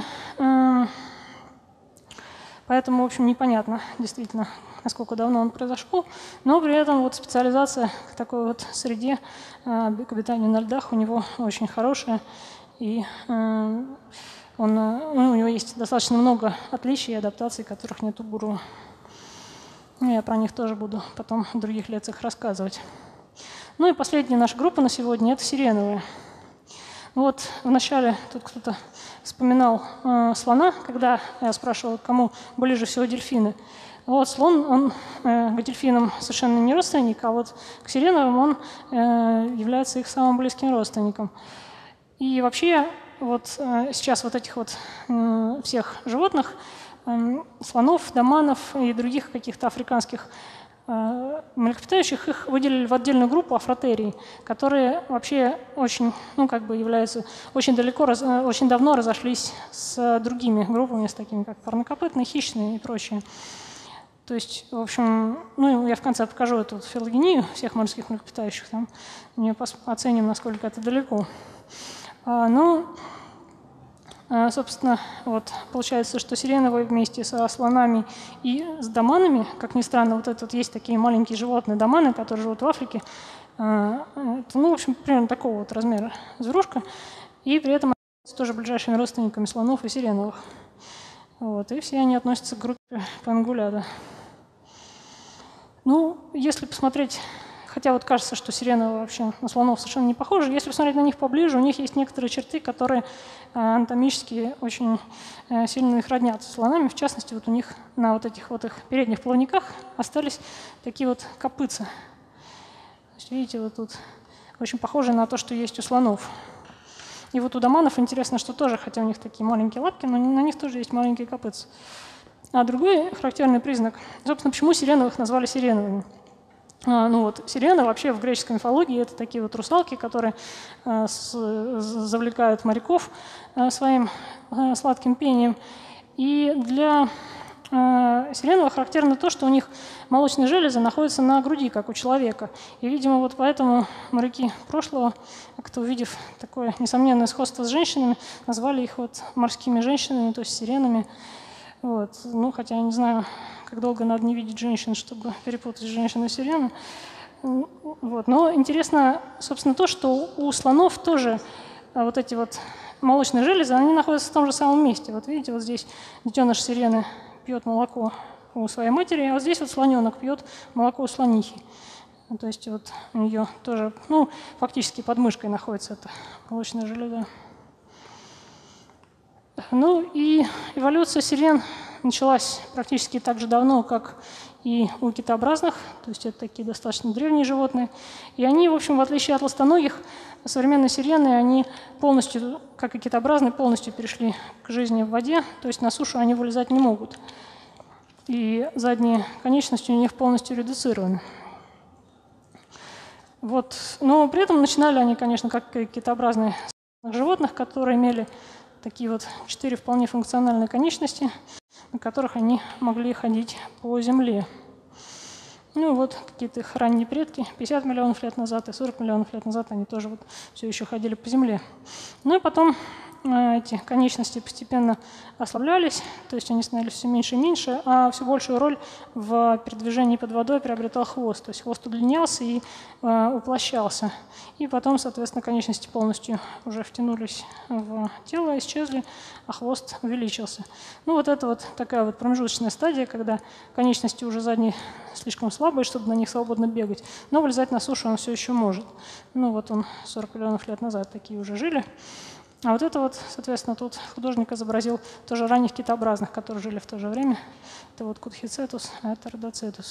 поэтому, в общем, непонятно действительно, насколько давно он произошел, но при этом вот специализация к такой вот среде, к обитанию на льдах у него очень хорошая, и у него есть достаточно много отличий и адаптаций, которых нет у бурого. Я про них тоже буду потом в других лекциях рассказывать. Ну и последняя наша группа на сегодня – это сиреновые. Вот вначале тут кто-то вспоминал слона, когда я спрашивала, кому ближе всего дельфины. Вот слон, он к дельфинам совершенно не родственник, а вот к сиреновым он является их самым близким родственником. И вообще вот сейчас вот этих вот всех животных, слонов, доманов и других каких-то африканских млекопитающих, их выделили в отдельную группу афротерии, которые вообще очень, являются очень далеко, очень давно разошлись с другими группами, с такими как парнокопытные, хищные и прочие. То есть, в общем, я в конце покажу эту филогению всех морских млекопитающих, там оценим, насколько это далеко. Собственно, вот получается, что сиреновые вместе со слонами и с доманами, как ни странно, вот есть такие маленькие животные доманы, которые живут в Африке, в общем, примерно такого вот размера зверушка, и при этом они тоже ближайшими родственниками слонов и сиреновых. Вот, и все они относятся к группе пангулята. Если посмотреть, хотя вот кажется, что сиреновые вообще на слонов совершенно не похожи, если посмотреть на них поближе, у них есть некоторые черты, которые анатомически очень сильно их роднят с слонами. В частности, вот у них на вот этих вот их передних плавниках остались такие вот копытца. То есть, видите, вот тут очень похоже на то, что есть у слонов. И вот у доманов интересно, что тоже, хотя у них такие маленькие лапки, но на них тоже есть маленькие копытца. А другой характерный признак, собственно, почему сиреновых назвали сиреновыми? Сирены вообще в греческой мифологии — это такие вот русалки, которые завлекают моряков своим сладким пением. И для сиреновых характерно то, что у них молочные железы находятся на груди, как у человека. И, видимо, вот поэтому моряки прошлого, как-то увидев такое несомненное сходство с женщинами, назвали их вот морскими женщинами, то есть сиренами. Вот. Хотя я не знаю, как долго надо не видеть женщин, чтобы перепутать женщину и сирену. Вот. Но интересно, собственно, то, что у слонов тоже вот эти вот молочные железы, они находятся в том же самом месте. Вот видите, вот здесь детеныш сирены пьет молоко у своей матери, а вот здесь вот слоненок пьет молоко у слонихи. То есть вот у нее тоже, фактически под мышкой находится эта молочная железа. И эволюция сирен началась практически так же давно, как и у китообразных, то есть это такие достаточно древние животные. И они, в общем, в отличие от ластоногих, современные сирены, они полностью, как и китообразные, полностью перешли к жизни в воде, то есть на сушу они вылезать не могут. И задние конечности у них полностью редуцированы. Вот. Но при этом начинали они, конечно, как и китообразные животных, которые имели такие вот 4 вполне функциональные конечности, на которых они могли ходить по земле. Ну вот какие-то их ранние предки, 50 миллионов лет назад и 40 миллионов лет назад они тоже вот все еще ходили по земле. Ну и потом эти конечности постепенно ослаблялись, то есть они становились все меньше и меньше, а все большую роль в передвижении под водой приобретал хвост. То есть хвост удлинялся и уплощался. И потом, соответственно, конечности полностью уже втянулись в тело, исчезли, а хвост увеличился. Ну вот это вот такая вот промежуточная стадия, когда конечности уже задние слишком слабые, чтобы на них свободно бегать, но вылезать на сушу он все еще может. Ну вот он 40 миллионов лет назад такие уже жили. А вот это вот, соответственно, тут художник изобразил тоже ранних китообразных, которые жили в то же время. Это вот Кутхицетус, а это Родоцетус.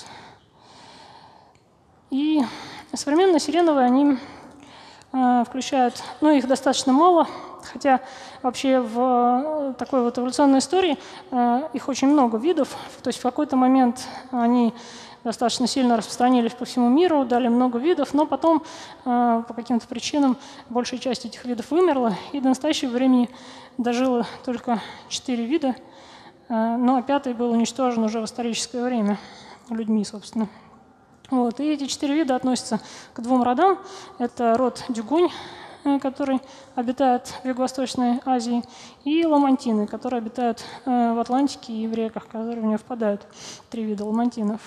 И современные сиреновые, они включают, ну их достаточно мало, хотя вообще в такой вот эволюционной истории их очень много видов. То есть в какой-то момент они достаточно сильно распространились по всему миру, дали много видов, но потом по каким-то причинам большая часть этих видов вымерла, и до настоящего времени дожило только 4 вида, но 5-й был уничтожен уже в историческое время людьми, собственно. Вот. И эти 4 вида относятся к 2 родам. Это род дюгунь, который обитает в Юго-Восточной Азии, и ламантины, которые обитают в Атлантике и в реках, которые в нее впадают. 3 вида ламантинов.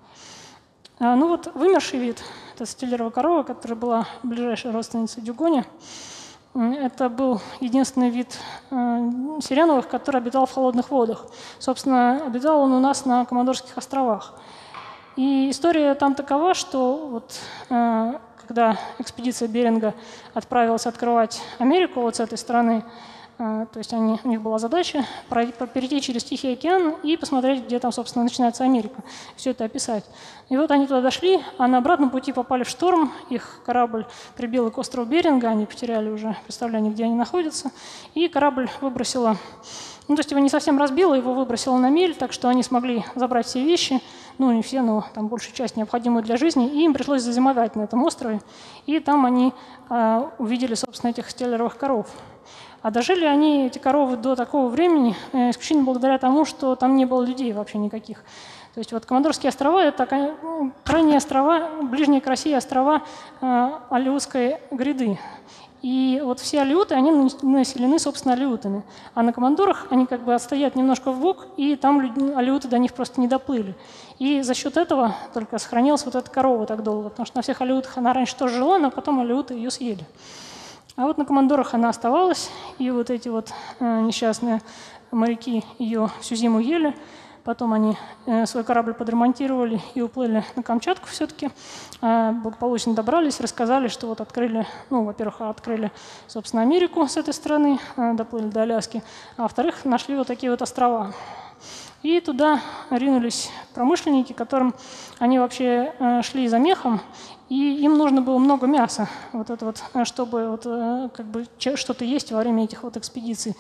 Ну вот вымерший вид, это стеллерова корова, которая была ближайшей родственницей дюгоня. Это был единственный вид сиреновых, который обитал в холодных водах. Собственно, обитал он у нас на Командорских островах. И история там такова, что вот, когда экспедиция Беринга отправилась открывать Америку вот с этой стороны, то есть у них была задача перейти через Тихий океан и посмотреть, где там, собственно, начинается Америка, все это описать. И вот они туда дошли, а на обратном пути попали в шторм, их корабль прибило к острову Беринга, они потеряли уже представление, где они находятся, и корабль выбросило, ну, то есть его не совсем разбило, его выбросило на мель, так что они смогли забрать все вещи, ну, не все, но там большую часть, необходимую для жизни, и им пришлось зазимовать на этом острове, и там они увидели, собственно, этих стеллеровых коров. А дожили они, эти коровы, до такого времени исключительно благодаря тому, что там не было людей вообще никаких. То есть вот Командорские острова – это крайние острова, ближние к России острова Алеутской гряды. И вот все алеуты, они населены, собственно, алеутами. А на Командорах они как бы отстоят немножко вбок, и там алеуты до них просто не доплыли. И за счет этого только сохранилась вот эта корова так долго, потому что на всех алеутах она раньше тоже жила, но потом алеуты ее съели. А вот на Командорах она оставалась, и вот эти вот несчастные моряки ее всю зиму ели. Потом они свой корабль подремонтировали и уплыли на Камчатку все-таки. Благополучно добрались, рассказали, что вот открыли, ну, во-первых, открыли, собственно, Америку с этой стороны, доплыли до Аляски, а во-вторых, нашли вот такие вот острова. И туда ринулись промышленники, которым они вообще шли за мехом, и им нужно было много мяса, вот это вот, чтобы вот, как бы что-то есть во время этих вот экспедиций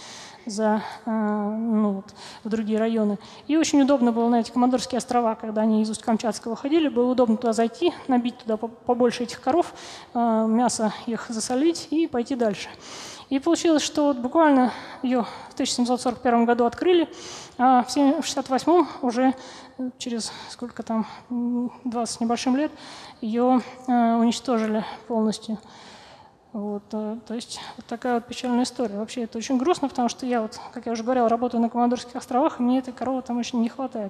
ну, вот, в другие районы. И очень удобно было на эти Командорские острова, когда они из Усть-Камчатского ходили, было удобно туда зайти, набить туда побольше этих коров, мясо их засолить и пойти дальше. И получилось, что вот буквально ее в 1741 году открыли, а в 1968 уже через сколько там, 20 с небольшим лет, ее уничтожили полностью. Вот, то есть вот такая вот печальная история. Вообще это очень грустно, потому что я, вот, как я уже говорил, работаю на Командорских островах, и мне этой коровы там очень не хватает.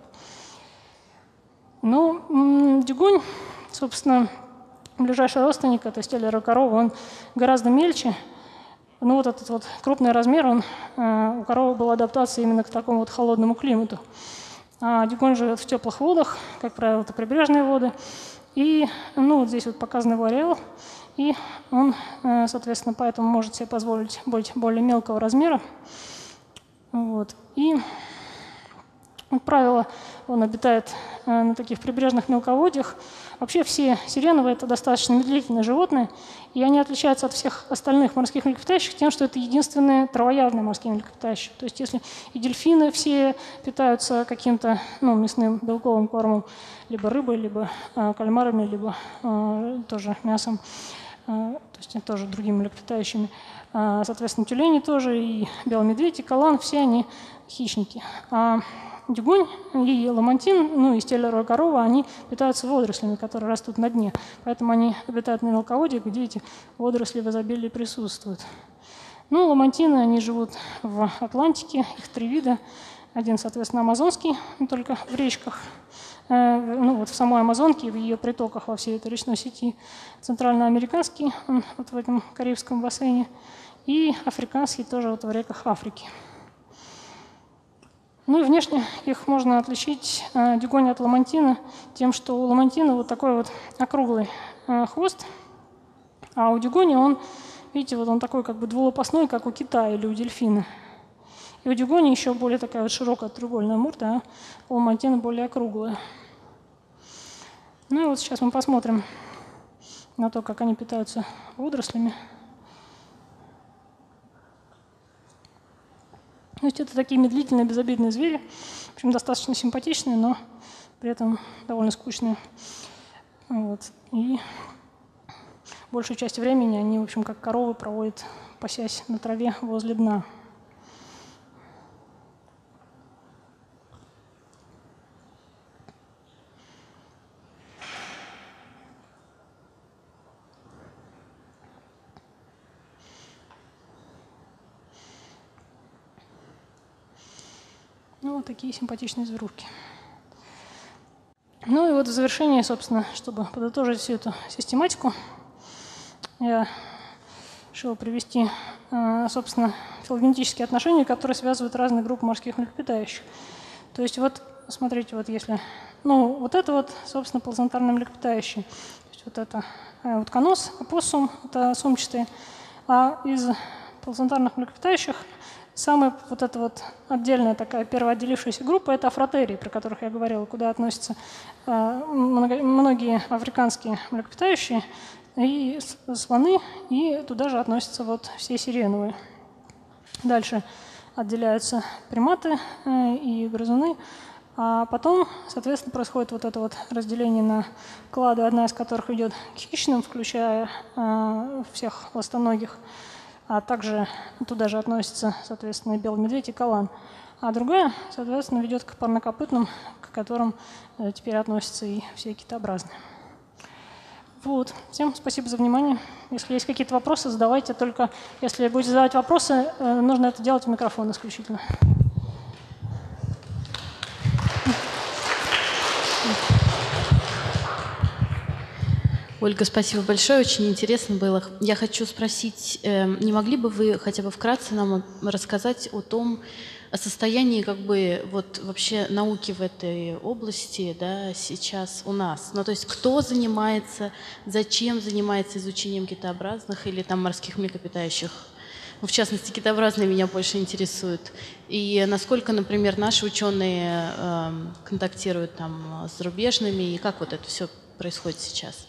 Ну, дюгунь, собственно, ближайший родственник, это стеллеровая корова, он гораздо мельче. Ну вот этот вот крупный размер, у коровы была адаптация именно к такому вот холодному климату. А дюгунь живет в теплых водах, как правило, это прибрежные воды. И ну, вот здесь вот показан его ареал. И он, соответственно, поэтому может себе позволить быть более мелкого размера. Вот. И Как правило, он обитает на таких прибрежных мелководьях. Вообще все сиреновые – это достаточно медлительные животные, и они отличаются от всех остальных морских млекопитающих тем, что это единственные травоядные морские млекопитающие. То есть если и дельфины все питаются каким-то мясным белковым кормом, либо рыбой, либо кальмарами, либо тоже мясом, то есть тоже другими млекопитающими. Соответственно, тюлени тоже, и белый медведь, и калан – все они хищники. Дюгонь и ламантин, и стеллярова корова, они питаются водорослями, которые растут на дне. Поэтому они обитают на мелководье, где эти водоросли в изобилии присутствуют. Ламантины, они живут в Атлантике, их 3 вида. Один, соответственно, амазонский, только в речках. В самой Амазонке, в ее притоках во всей этой речной сети. Центральноамериканский, вот в этом Карибском бассейне. И африканский тоже вот в реках Африки. И внешне их можно отличить дюгонь от ламантина тем, что у ламантина вот такой вот округлый хвост, а у дюгоня он, видите, вот он такой как бы двулопастной, как у кита или у дельфина. И у дюгоня еще более такая вот широкая треугольная морда, а у ламантина более округлая. И вот сейчас мы посмотрим на то, как они питаются водорослями. То есть это такие медлительные, безобидные звери, в общем, достаточно симпатичные, но при этом довольно скучные. И большую часть времени они, в общем, как коровы проводят, пасясь на траве возле дна. Вот такие симпатичные зверушки. И вот в завершение, собственно, чтобы подытожить всю эту систематику, я решил привести, собственно, филогенетические отношения, которые связывают разные группы морских млекопитающих. То есть вот, смотрите, вот если, вот это вот, собственно, плазонтарные млекопитающие. То есть вот это утконос, опоссум, это сумчатые. А из плазонтарных млекопитающих самая вот эта вот отдельная такая первоотделившаяся группа – это афротерии, про которых я говорила, куда относятся многие африканские млекопитающие и слоны, и туда же относятся вот все сиреновые. Дальше отделяются приматы и грызуны, а потом, соответственно, происходит вот это вот разделение на клады, одна из которых идет к хищным, включая всех ластоногих, а также туда же относятся, соответственно, белый медведь и калан. А другая, соответственно, ведет к парнокопытным, к которым теперь относятся и все китообразные. Вот. Всем спасибо за внимание. Если есть какие-то вопросы, задавайте. Только если будете задавать вопросы, нужно это делать в микрофон исключительно. Ольга, спасибо большое, очень интересно было. Я хочу спросить, не могли бы вы хотя бы вкратце нам рассказать о состоянии вот вообще науки в этой области, да, сейчас у нас? То есть кто занимается, зачем занимается изучением китообразных или там морских млекопитающих? В частности, китообразные меня больше интересуют. И насколько, например, наши ученые контактируют там с зарубежными, и как вот это все происходит сейчас?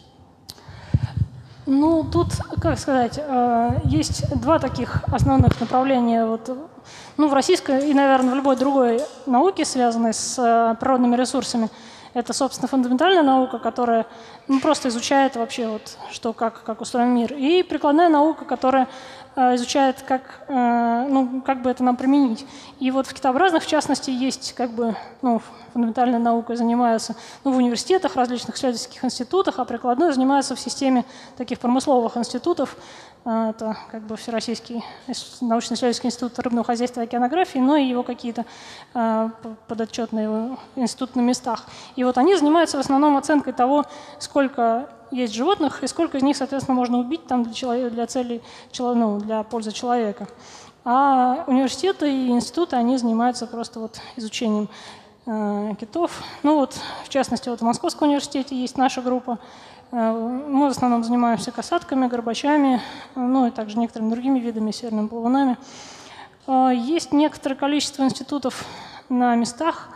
Тут, как сказать, есть два таких основных направления в российской и, наверное, в любой другой науке, связанной с природными ресурсами. Это, собственно, фундаментальная наука, которая просто изучает вообще как устроен мир. И прикладная наука, которая изучает, как бы это нам применить. И вот в китообразных, в частности, есть фундаментальной наукой занимаются в университетах, различных исследовательских институтах, а прикладной занимаются в системе таких промысловых институтов. Это Всероссийский научно-исследовательский институт рыбного хозяйства и океанографии, но и его какие-то подотчетные институты на местах. И вот они занимаются в основном оценкой того, сколько есть животных и сколько из них, соответственно, можно убить там для целей, для пользы человека. А университеты и институты, они занимаются просто изучением китов. В частности, в Московском университете есть наша группа. Мы в основном занимаемся касатками, горбачами, и также некоторыми другими видами, северными плавунами. Есть некоторое количество институтов на местах,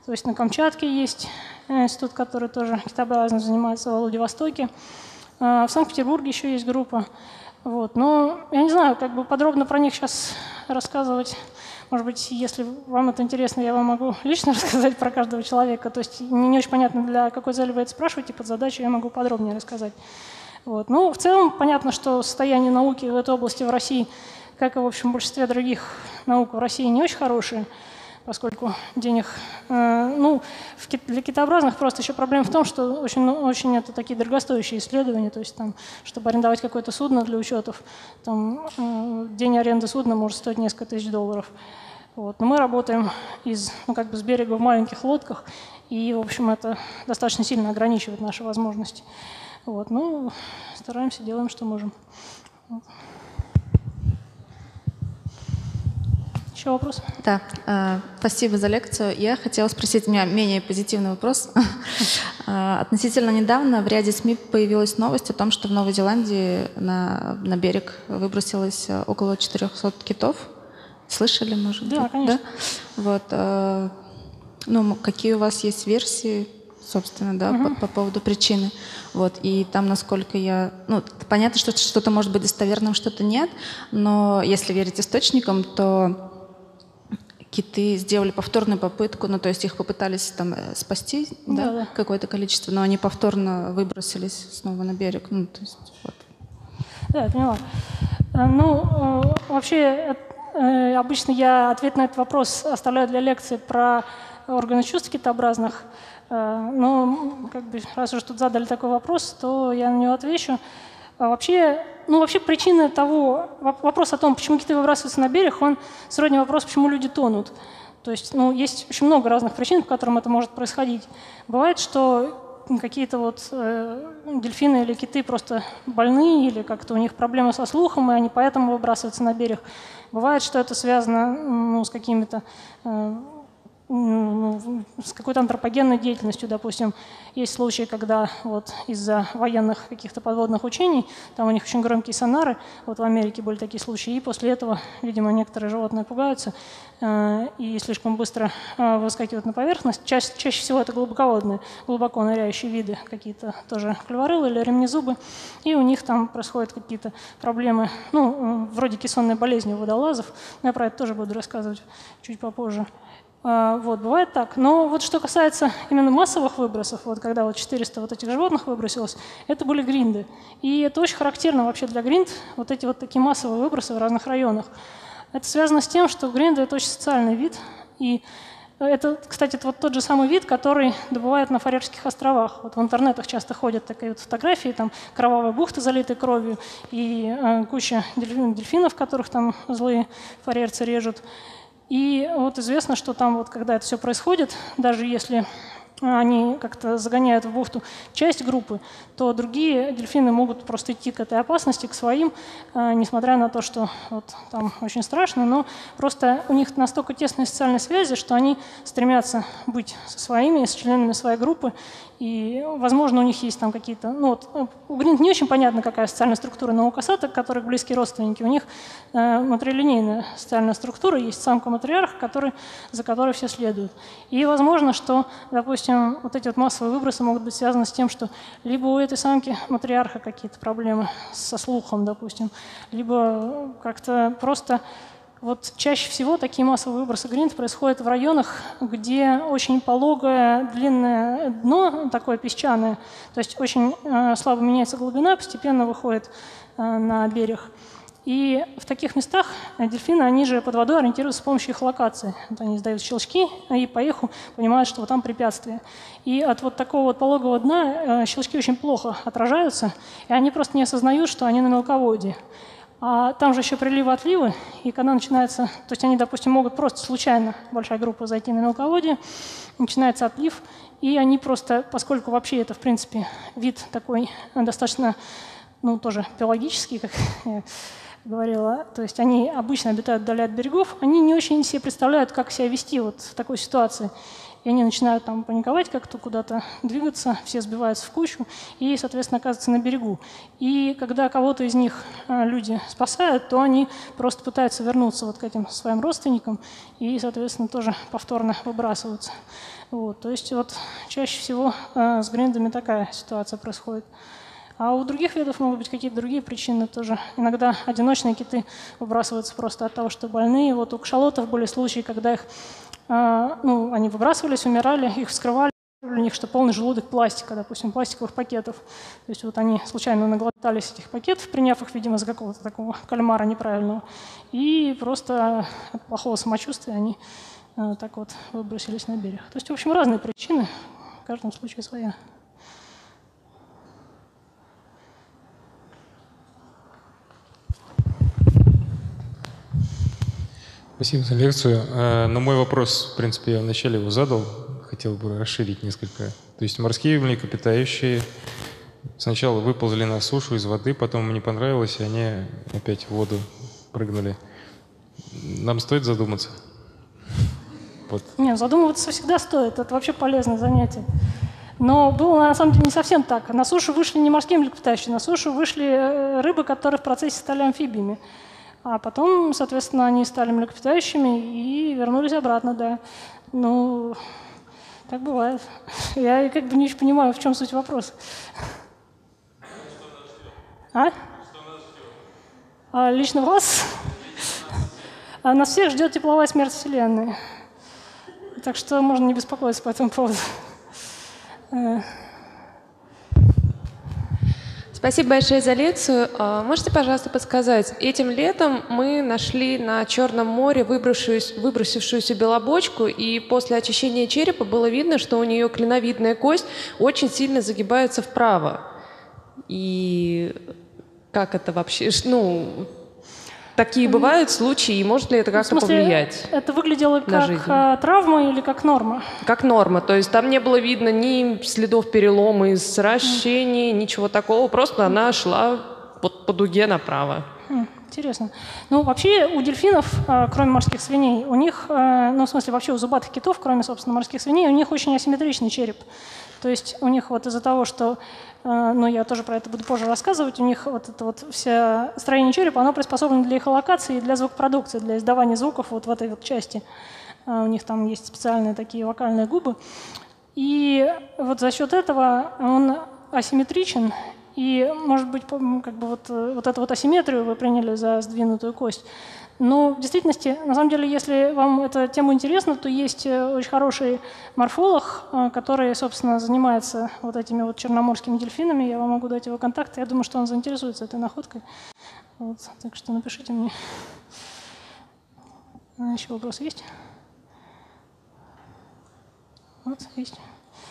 То есть на Камчатке есть институт, который тоже китообразно занимается, в Владивостоке. В Санкт-Петербурге еще есть группа. Вот. Но я не знаю, как бы подробно про них сейчас рассказывать. Может быть, если вам это интересно, я вам могу лично рассказать про каждого человека. То есть мне не очень понятно, для какой цели вы это спрашиваете, под задачу я могу подробнее рассказать. Вот. Ну, в целом понятно, что состояние науки в этой области в России, как и в общем большинстве других наук в России, не очень хорошее, поскольку денег, для китообразных просто еще проблема в том, что очень это такие дорогостоящие исследования, то есть там, чтобы арендовать какое-то судно для учетов, там, день аренды судна может стоить несколько тысяч долларов. Вот. Но мы работаем с берега в маленьких лодках, и, в общем, это достаточно сильно ограничивает наши возможности. Вот. Ну, стараемся, делаем, что можем. Вот. Еще вопрос? Да, спасибо за лекцию. Я хотела спросить, у меня менее позитивный вопрос. Относительно недавно в ряде СМИ появилась новость о том, что в Новой Зеландии на берег выбросилось около 400 китов. Слышали, может быть? Да, конечно. Да? Вот, какие у вас есть версии, собственно, да, по поводу причины? Вот, и там, насколько я... понятно, что что-то может быть достоверным, что-то нет, но если верить источникам, то киты сделали повторную попытку, то есть их попытались там спасти, да, какое-то количество, но они повторно выбросились снова на берег. То есть, вот. Да, я поняла. Вообще, обычно я ответ на этот вопрос оставляю для лекции про органы чувств китообразных. Но раз уж тут задали такой вопрос, то я на него отвечу. Вообще причина того, вопрос о том, почему киты выбрасываются на берег, он сродни вопросу, почему люди тонут. То есть, есть очень много разных причин, по которым это может происходить. Бывает, что какие-то дельфины или киты просто больны, или как-то у них проблемы со слухом, и они поэтому выбрасываются на берег. Бывает, что это связано с какими-то с какой-то антропогенной деятельностью, допустим. Есть случаи, когда из-за военных каких-то подводных учений, там у них очень громкие сонары, в Америке были такие случаи, и после этого, видимо, некоторые животные пугаются и слишком быстро выскакивают на поверхность. Чаще всего это глубоководные, глубоко ныряющие виды, какие-то тоже клюворылы или ремнезубы, и у них там происходят какие-то проблемы, вроде кессонной болезни у водолазов, но я про это тоже буду рассказывать чуть попозже. Бывает так. Но что касается именно массовых выбросов, когда 400 этих животных выбросилось, это были гринды. И это очень характерно вообще для гринд, эти такие массовые выбросы в разных районах. Это связано с тем, что гринды — это очень социальный вид. И это, кстати, тот же самый вид, который добывают на Фарерских островах. В интернетах часто ходят такие фотографии, там кровавая бухта, залитая кровью, и куча дельфинов, которых там злые фарерцы режут. И известно, что там, когда это все происходит, даже если они как-то загоняют в бухту часть группы, то другие дельфины могут просто идти к этой опасности, к своим, несмотря на то, что там очень страшно, но просто у них настолько тесные социальные связи, что они стремятся быть со своими, с членами своей группы, и, возможно, у них есть там какие-то... у гринд не очень понятно, какая социальная структура, но у косаток, которые близкие родственники, у них матрилинейная социальная структура, есть самка-матриарх, за которой все следуют. И возможно, что, допустим, эти массовые выбросы могут быть связаны с тем, что либо у этой самки-матриарха какие-то проблемы со слухом, допустим, либо как-то просто... чаще всего такие массовые выбросы гринд происходят в районах, где очень пологое, длинное дно, такое песчаное, то есть очень слабо меняется глубина, постепенно выходит на берег. И в таких местах дельфины, они же под водой ориентируются с помощью эхолокации. Они издают щелчки и по эху понимают, что там препятствие. И от такого пологого дна щелчки очень плохо отражаются, и они просто не осознают, что они на мелководье. А там же еще приливы-отливы, и когда начинается... То есть они, допустим, могут просто случайно, большая группа, зайти на мелководье, начинается отлив, и они просто, поскольку вообще это, в принципе, вид такой достаточно, тоже биологический, как я говорила, то есть они обычно обитают вдали от берегов, они не очень себе представляют, как себя вести в такой ситуации. и они начинают там паниковать, как-то куда-то двигаться, все сбиваются в кучу и, соответственно, оказываются на берегу. И когда кого-то из них люди спасают, то они просто пытаются вернуться вот к этим своим родственникам и, соответственно, тоже повторно выбрасываются. Вот, то есть вот чаще всего с гриндами такая ситуация происходит. А у других видов могут быть какие-то другие причины тоже. Иногда одиночные киты выбрасываются просто от того, что больные. Вот у кашалотов были случаи, когда их, они выбрасывались, умирали, их вскрывали, у них что полный желудок пластика, допустим, пластиковых пакетов. То есть вот они случайно наглотались этих пакетов, приняв их, видимо, за какого-то такого кальмара неправильного. И просто от плохого самочувствия они так вот выбросились на берег. То есть, в общем, разные причины, в каждом случае своя. Спасибо за лекцию. Но мой вопрос, в принципе, я вначале его задал, хотел бы расширить несколько. То есть морские млекопитающие сначала выползли на сушу из воды, потом им не понравилось, и они опять в воду прыгнули. Нам стоит задуматься? Вот. Нет, задумываться всегда стоит, это вообще полезное занятие. Но было на самом деле не совсем так. На сушу вышли не морские млекопитающие, на сушу вышли рыбы, которые в процессе стали амфибиями. А потом, соответственно, они стали млекопитающими и вернулись обратно, да. Ну, так бывает. Я как бы не очень понимаю, в чем суть вопроса. Лично вас? Нас всех ждет тепловая смерть Вселенной. Так что можно не беспокоиться по этому поводу. Спасибо большое за лекцию. Можете, пожалуйста, подсказать, этим летом мы нашли на Черном море выбросившуюся белобочку, и после очищения черепа было видно, что у нее клиновидная кость очень сильно загибается вправо. И как это вообще? Такие бывают случаи, и может ли это как-то повлиять? Это выглядело как травма или как норма? Как норма, то есть там не было видно ни следов перелома из сращений, ничего такого, просто она шла вот по дуге направо. Интересно. Ну, вообще у дельфинов, кроме морских свиней, у них, в смысле вообще у зубатых китов, кроме, собственно, морских свиней, у них очень асимметричный череп. То есть у них вот из-за того, что, я тоже про это буду позже рассказывать, у них вот это вот все строение черепа, оно приспособлено для эхолокации и для звукопродукции, для издавания звуков вот в этой вот части. У них там есть специальные такие вокальные губы. И вот за счет этого он асимметричен, и, может быть, как бы вот эту вот асимметрию вы приняли за сдвинутую кость. Но в действительности, на самом деле, если вам эта тема интересна, то есть очень хороший морфолог, который, собственно, занимается вот этими вот черноморскими дельфинами. Я вам могу дать его контакты. Я думаю, что он заинтересуется этой находкой. Вот, так что напишите мне. Еще вопросы есть? Вот, есть.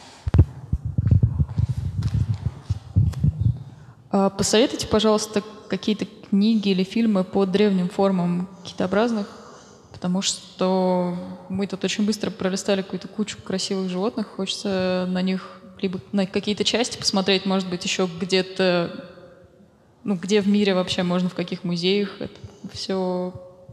Посоветуйте, пожалуйста, какие-то книги или фильмы по древним формам китообразных, потому что мы тут очень быстро пролистали какую-то кучу красивых животных, хочется на них либо на какие-то части посмотреть, может быть, еще где-то, где в мире вообще можно, в каких музеях это все.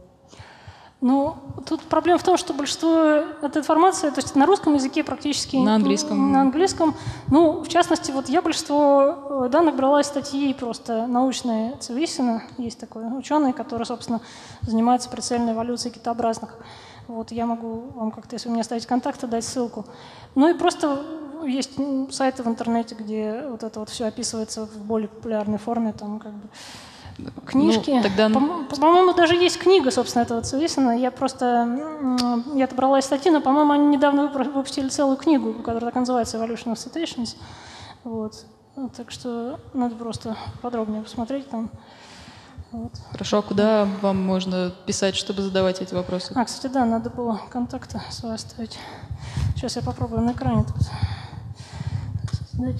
Тут проблема в том, что большинство этой информации, то есть на русском языке практически... На английском. На английском. В частности, вот я большинство данных брала из статьи просто научной Цивисина. Есть такой ученый, который, собственно, занимается прицельной эволюцией китообразных. Вот я могу вам как-то, если вы мне оставите контакты, дать ссылку. И просто есть сайты в интернете, где вот это вот все описывается в более популярной форме, там как бы... Книжки. Тогда... По-моему, даже есть книга, собственно, этого Цивисина. Я-то брала из статьи, но, по-моему, они недавно выпустили целую книгу, которая так называется «Evolution of Cetaceans». Вот. Так что надо просто подробнее посмотреть там. Вот. Хорошо, а куда вам можно писать, чтобы задавать эти вопросы? Кстати, да, надо было контакты свои оставить. Сейчас я попробую на экране тут создать.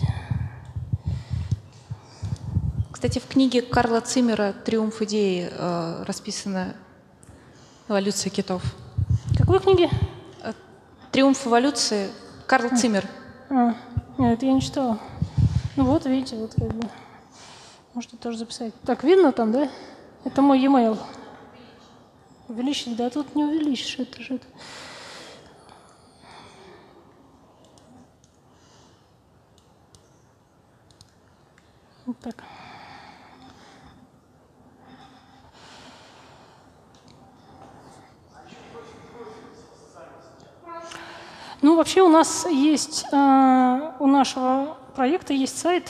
Кстати, в книге Карла Циммера «Триумф идеи» расписана эволюция китов. Какой книги? «Триумф эволюции» Карл Циммер. Нет, это я не читала. Вот, видите, вот как бы. Можете тоже записать. Так, видно там, да? Это мой e-mail. Увеличить? Да тут не увеличишь. Это же... Вот так. Ну, вообще у нас есть, у нашего проекта есть сайт,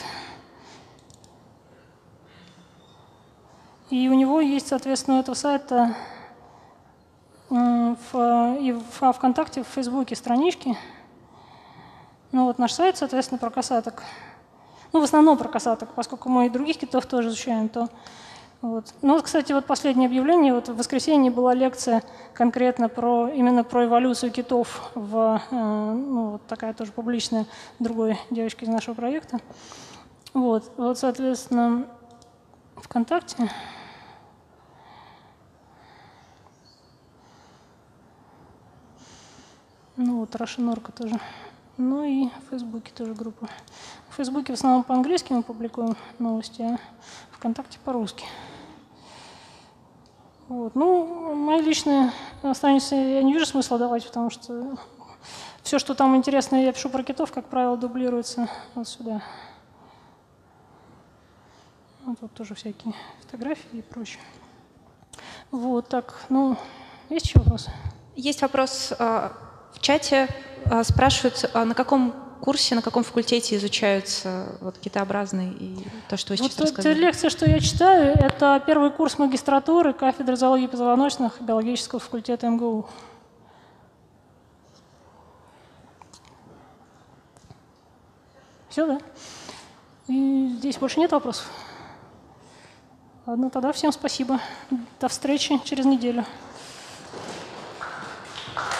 и у него есть, соответственно, у этого сайта и во ВКонтакте, в Фейсбуке странички. Ну вот наш сайт, соответственно, про касаток. Ну, в основном про касаток, поскольку мы и других китов тоже изучаем, то вот. Ну вот, кстати, вот последнее объявление, вот в воскресенье была лекция конкретно именно про эволюцию китов, ну, вот такая тоже публичная, другой девочки из нашего проекта. Вот, соответственно, ВКонтакте. Ну вот, Рашинорка тоже. Ну и в Фейсбуке тоже группа. В Фейсбуке в основном по-английски мы публикуем новости, а ВКонтакте по-русски. Вот. Ну, мои личные страницы я не вижу смысла давать, потому что все, что там интересное, я пишу про китов, как правило, дублируется вот сюда. Вот тут тоже всякие фотографии и прочее. Вот так, ну, есть еще вопросы? Есть вопрос в чате. Спрашивают, на каком курсе, на каком факультете изучаются вот китообразные и то, что вы сейчас рассказали? Вот лекция, что я читаю, это первый курс магистратуры кафедры зоологии позвоночных биологического факультета МГУ. Все, да? И здесь больше нет вопросов? Ладно, тогда всем спасибо. До встречи через неделю.